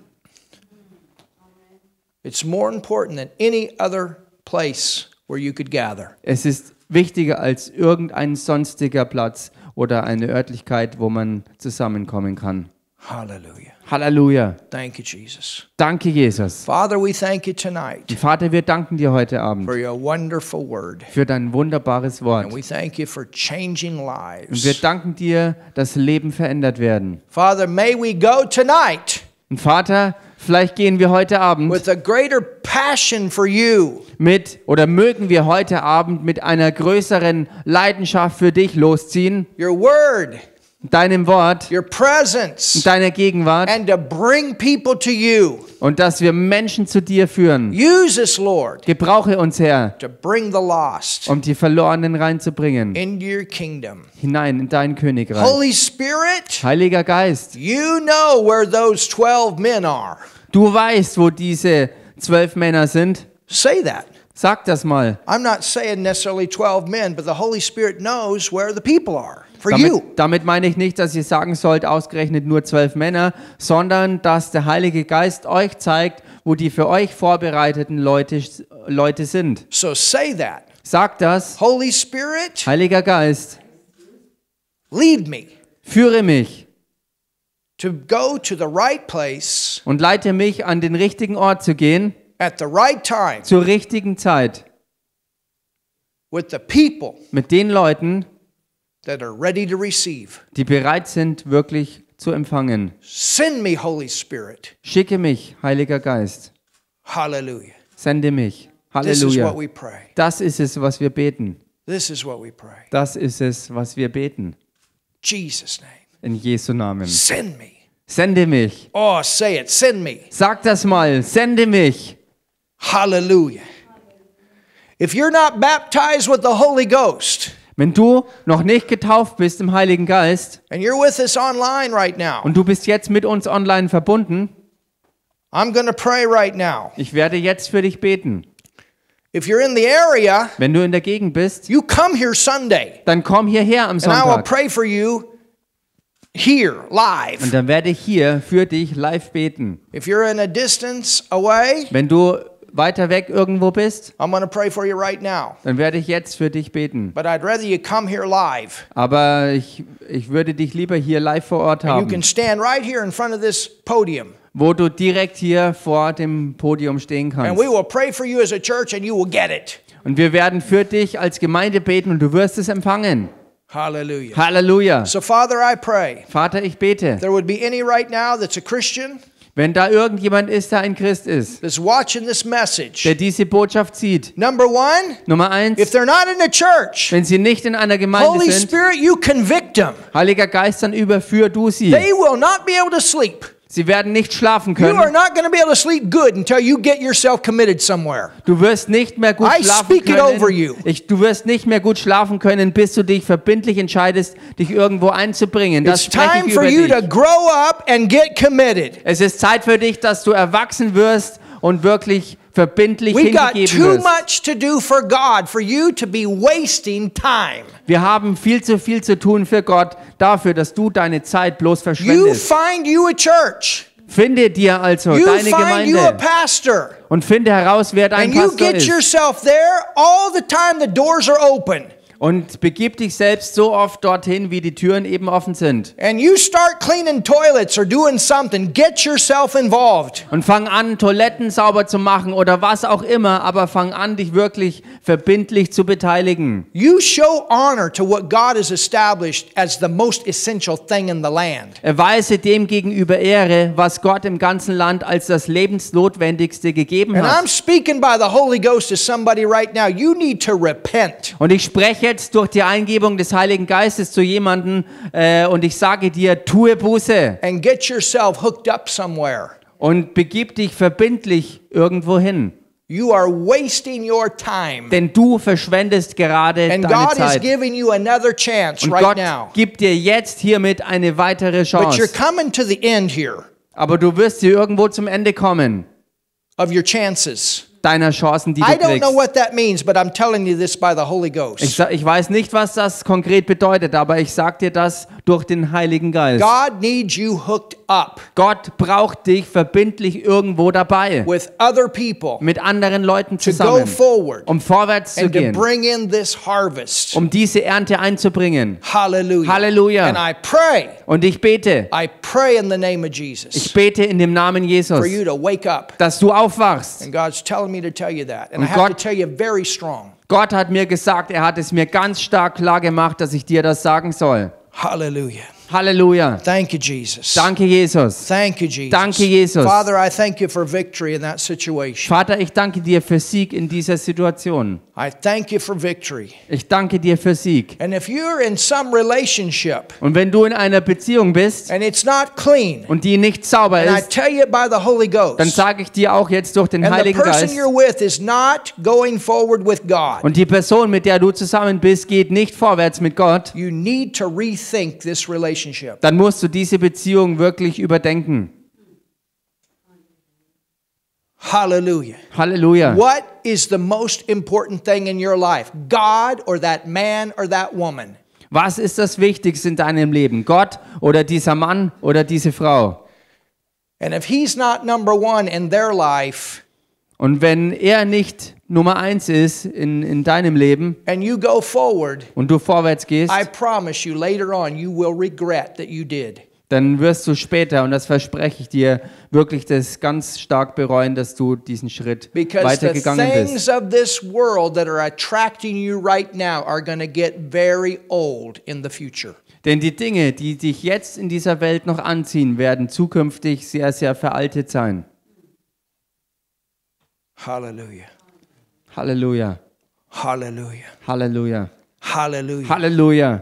It's more important than any other place where you could gather. Es ist wichtiger als irgendein sonstiger Platz oder eine Örtlichkeit, wo man zusammenkommen kann. Hallelujah. Halleluja! Thank you, Jesus. Danke, Jesus. Father, we thank you tonight Und Vater, wir danken dir heute Abend for your wonderful word. für dein wunderbares Wort. And we thank you for changing Und wir lives. danken dir, dass Leben verändert werden. Father, may we go tonight Und Vater, vielleicht gehen wir heute Abend with a greater passion for you. mit, oder mögen wir heute Abend mit einer größeren Leidenschaft für dich losziehen, Your word, deinem Wort, your presence, deiner Gegenwart, and to bring people to you. und dass wir Menschen zu dir führen. Use us, Lord, Gebrauche uns, Herr, to bring the lost um die Verlorenen reinzubringen, into your kingdom. hinein in dein Königreich. Holy Spirit, Heiliger Geist, you know where those twelve men are. du weißt, wo diese zwölf Männer sind. Say that. Sag das mal. I'm not saying necessarily twelve men, but the Holy Spirit knows where the people are for you. Damit, damit meine ich nicht, dass ihr sagen sollt, ausgerechnet nur zwölf Männer, sondern dass der Heilige Geist euch zeigt, wo die für euch vorbereiteten Leute, Leute sind. So say that. Sagt das, Holy Spirit, Heiliger Geist, lead me führe mich to go to the right place und leite mich an den richtigen Ort zu gehen, at the right time zur richtigen Zeit, with the people mit den Leuten, that are ready to receive. die bereit sind, wirklich zu empfangen. Send me, Holy Spirit. Schicke mich, Heiliger Geist. Hallelujah. Sende mich. This is what Halleluja. we pray. Das ist es, was wir beten. This is what we pray. Das ist es, was wir beten. Jesus' name. In Jesu Namen. Send me. Sende mich. Oh, say it. Send me. Sag das mal. Sende mich. Hallelujah. If you're not baptized with the Holy Ghost, Wenn du noch nicht getauft bist im Heiligen Geist and you're with us online right now, und du bist jetzt mit uns online verbunden, I'm going to pray right now. ich werde jetzt für dich beten. If you're in the area, Wenn du in der Gegend bist, you come here Sunday, dann komm hierher am and I will Sonntag. pray for you here, Und live. dann werde ich hier für dich live beten. If you're in a distance away, Wenn du weiter weg irgendwo bist, I'm going to pray for you right now. dann werde ich jetzt für dich beten. But I'd rather you come here live. Aber ich, ich würde dich lieber hier live vor Ort And you haben, can stand right here in front of this podium. wo du direkt hier vor dem Podium stehen And kannst. we will pray for you as a church and you will get it. Und wir werden für dich als Gemeinde beten und du wirst es empfangen. Hallelujah. Halleluja. So Father, I pray, Vater, ich bete, there would be any right now that's a Christian wenn da irgendjemand ist, der ein Christ ist, that's watching this message. der diese Botschaft sieht. Number one, Nummer if eins, they're not in the church, wenn sie nicht in einer Gemeinde Holy sind, Spirit, you convict them. Heiliger Geist, dann überführ du sie. They will not be able to sleep. Sie werden nicht schlafen You are können. not going to be able to sleep good until you get yourself committed somewhere. Du wirst nicht mehr gut I schlafen speak it over können. you. Ich, du wirst nicht mehr gut schlafen können, bis du dich verbindlich entscheidest, dich irgendwo einzubringen. Das It's spreche time ich for über you to dich. grow up and get committed. Es ist Zeit für dich, dass du erwachsen wirst und wirklich verbindlich We got hingegeben too wirst. much to do for God for you to be wasting time. Wir haben viel zu viel zu tun für Gott, dafür, dass du deine Zeit bloß You verschwendest. find you a church. Finde dir also You deine find you a Gemeinde pastor. und finde heraus, wer dein And you Pastor get ist. yourself there all the time the doors are open. Und begib dich selbst so oft dorthin, wie die Türen eben offen sind. And you start cleaning toilets or doing something. Get yourself involved. Und fang an, Toiletten sauber zu machen oder was auch immer, aber fang an, dich wirklich verbindlich zu beteiligen. You show honor to what God has established as the most essential thing in the land. Erweise dem gegenüber Ehre, was Gott im ganzen Land als das Lebensnotwendigste gegeben And I'm hat. speaking by the Holy Ghost to somebody right now. You need to repent. Und ich spreche jetzt durch die Eingebung des Heiligen Geistes zu jemandem äh, und ich sage dir, tue Buße And get yourself hooked up somewhere. und begib dich verbindlich irgendwo hin. You are wasting your time. Denn du verschwendest gerade And deine God is Zeit. giving you another chance Und right Gott now. gibt dir jetzt hiermit eine weitere But you're Chance. coming to the end here Aber du wirst hier irgendwo zum Ende kommen, of your chances. deiner Chancen, die I du don't know kriegst. what that means, but I'm telling you this by the Holy Ich, Ghost. sa- ich weiß nicht, was das konkret bedeutet, aber ich sag dir das durch den Heiligen Geist. God needs you hooked up Gott braucht dich verbindlich irgendwo dabei, with other people mit anderen Leuten to go zusammen, forward um vorwärts zu and to gehen, bring in this harvest. um diese Ernte einzubringen. Hallelujah. Halleluja. And I pray, Und ich bete, I pray in the name of ich Jesus bete in dem Namen Jesus, for you to wake up. dass du aufwachst. And God's telling me to tell you that. And Und I have to Gott- tell you very strong. Gott hat mir gesagt, er hat es mir ganz stark klar gemacht, dass ich dir das sagen soll. Hallelujah. Halleluja. Thank you, Jesus. Danke, Jesus. Thank you, Jesus. Danke, Jesus. Father, I thank you for victory in that situation. Vater, ich danke dir für Sieg in dieser Situation. I thank you for victory. Ich danke dir für Sieg. And if you're in some relationship Und wenn du in einer Beziehung bist and it's not clean, und die nicht sauber and I ist, tell you by the Holy dann Ghost, sage ich dir auch jetzt durch den and the Heiligen person Geist, you're with is not going forward with God, und die Person, mit der du zusammen bist, geht nicht vorwärts mit Gott, you need to rethink this relationship. dann musst du diese Beziehung wirklich überdenken. Hallelujah. Halleluja. What is the most important thing in your life? God or that man or that woman? Was ist das Wichtigste in deinem Leben? Gott oder dieser Mann oder diese Frau? And if he's not number one in their life, Und wenn er nicht Nummer eins ist in, in deinem Leben and you go forward, und du vorwärts gehst, I promise you later on you will regret that you did. dann wirst du später, und das verspreche ich dir, wirklich das ganz stark bereuen, dass du diesen Schritt Because the weitergegangen things bist. of this world that are attracting you right now are going to get very old in the future. Denn die Dinge, die dich jetzt in dieser Welt noch anziehen, werden zukünftig sehr, sehr veraltet sein. Hallelujah. Halleluja. Hallelujah. Halleluja. Hallelujah. Halleluja.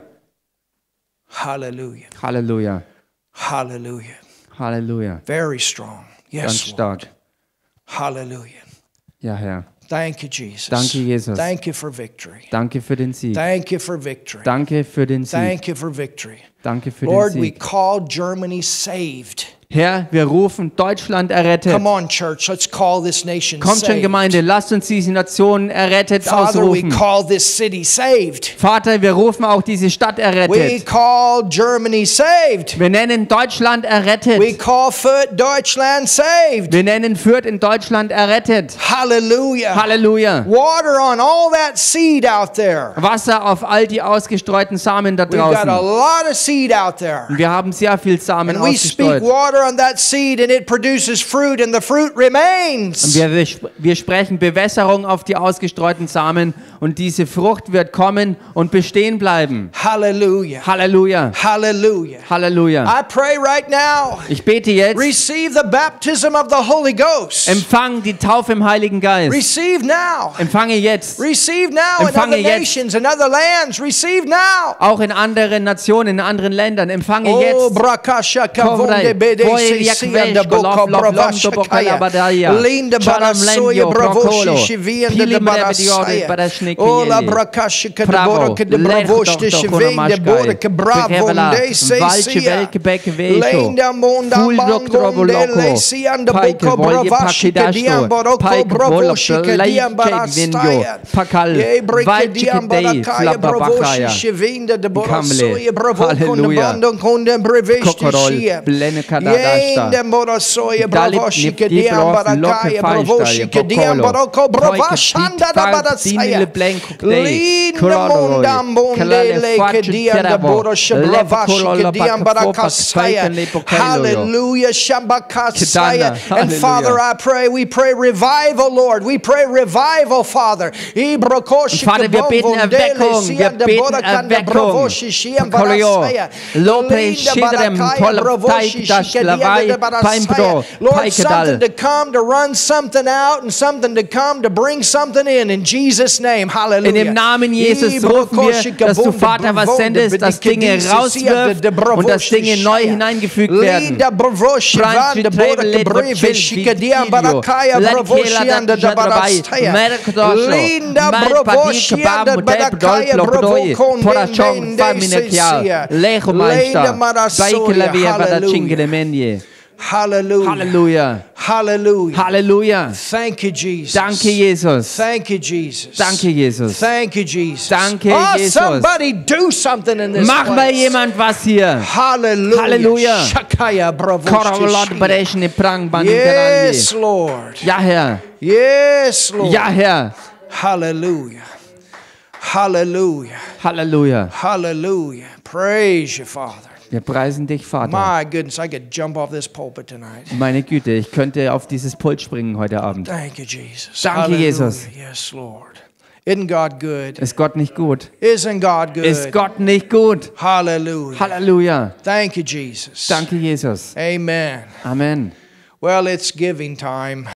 Hallelujah. Halleluja. Hallelujah. Halleluja. Very strong. Ganz Yes, Lord. stark. Hallelujah. Ja, Herr. Thank you, Jesus. Danke, Jesus. Thank you for victory. Danke für den Sieg. Thank you for victory. Danke für den Sieg. Thank you for victory. Danke für den Lord, we Sieg. call Germany saved. Herr, wir rufen Deutschland errettet. Come on, church, let's call this nation Kommt schon, saved. Gemeinde, lasst uns diese Nation errettet Father, we ausrufen. call this city saved. Vater, wir rufen auch diese Stadt We errettet. call Germany saved. Wir nennen Deutschland We errettet. call Fürth Deutschland saved. Wir nennen Fürth in Deutschland errettet. Hallelujah. Halleluja. Water on all that seed out there. Wasser auf all die ausgestreuten Samen da We've got a draußen. lot of seed out there. Und wir haben sehr viel Samen And we speak ausgestreut. water on that seed and it produces fruit and the fruit Und remains. wir, wir sprechen Bewässerung auf die ausgestreuten Samen und diese Frucht wird kommen und bestehen bleiben. Hallelujah. Halleluja. Hallelujah. Halleluja. I pray right now, Ich bete jetzt, receive the baptism of the Holy Ghost. empfang die Taufe im Heiligen Geist. Receive now. Empfange jetzt. Receive now in Empfange other jetzt. nations and other lands. Receive now. Auch in anderen Nationen, in anderen Ländern. Empfange Oh, jetzt. brakasha Kovrai, kavonde bede Voy se sianda Yakvesh, boko Lov, Lov, bravasha Lom, kaya. Tobokalabadaya, Linda Shalom barasoya Lendio, bravoshi Brokolo, shivianda de Pilim Rebediore, barasaya. Barashnik Oh, la Yeli. brakasha Bravo, kadabora kadabrovoshte shivende bora kabravonde se Valche sia. Velke Beke Vesho, Linda monda Ful bangonde Doktroboloko, le sianda Paike boko Volje bravashi kadiam Pakidasto, boroko Paike bravoshi Volop, kadiam Leike Vindio, barasaya. Pakal, Ye breke Valche diam Kedei, barakaya bravoshi Flababakaya, shivinda de Kamle. borasoya bravokonde Halleluja. bandon konde breveshte Kokorol, shia. Blene Kadadashta, Yende borosoya Dalit bravoshi Nifti kadiam Blof, barakaya Loke bravoshi Feista, kadiam Bokolo, boroko Poike bravashanda Tit da Fal, barasaya. Dinile Blanco Dei, Linda Koroloroi, mondam bonde Kalale le Fortune kadiam da Terabo, borosha bravashi Levkolola kadiam Bakafopak, barakasaya. Feiken Lepokeloyo. Hallelujah. Shambakasaya. Kedana. And Father, Hallelujah. I pray, we pray revival, Lord. We pray revival, Father. Ibrokoshi Vater, wir beten Erweckung, wir beten Erweckung. Kolio, Lopre, Shidrem, Tol, Taik, Dash, Lavai, Paimpro, Lord, Paikedal. something to come to run something out and something to come to bring something in. In Jesus' name, hallelujah. In dem Namen Jesus rufen wir, dass du, Vater, was sendest, dass Dinge rauswirft und dass Dinge neu hineingefügt werden. Hallelujah. Halleluja. Hallelujah. Halleluja. Thank you, Jesus. Danke, Jesus. Thank you, Jesus. Danke, Jesus. Thank you, Jesus. Danke, oh, Jesus. somebody do something in this Mach mal place. jemand was hier. Hallelujah. Halleluja. Shakaya Korolot bravoshti. berechne Prangban Yes, Lord. Ja, Herr. Yes, Lord. Ja, Herr. Hallelujah. Hallelujah. Halleluja. Hallelujah. Praise you, Father. Wir preisen dich, Vater. My goodness, I could jump off this pulpit tonight. Meine Güte, ich könnte auf dieses Pult springen heute Abend. Thank you, Jesus. Danke, Hallelujah. Jesus. Yes, Lord. Isn't God good? Ist Gott nicht gut? Isn't God good? Ist Gott nicht gut? Hallelujah. Halleluja. Thank you, Jesus. Danke, Jesus. Amen. Amen. Well, it's giving time.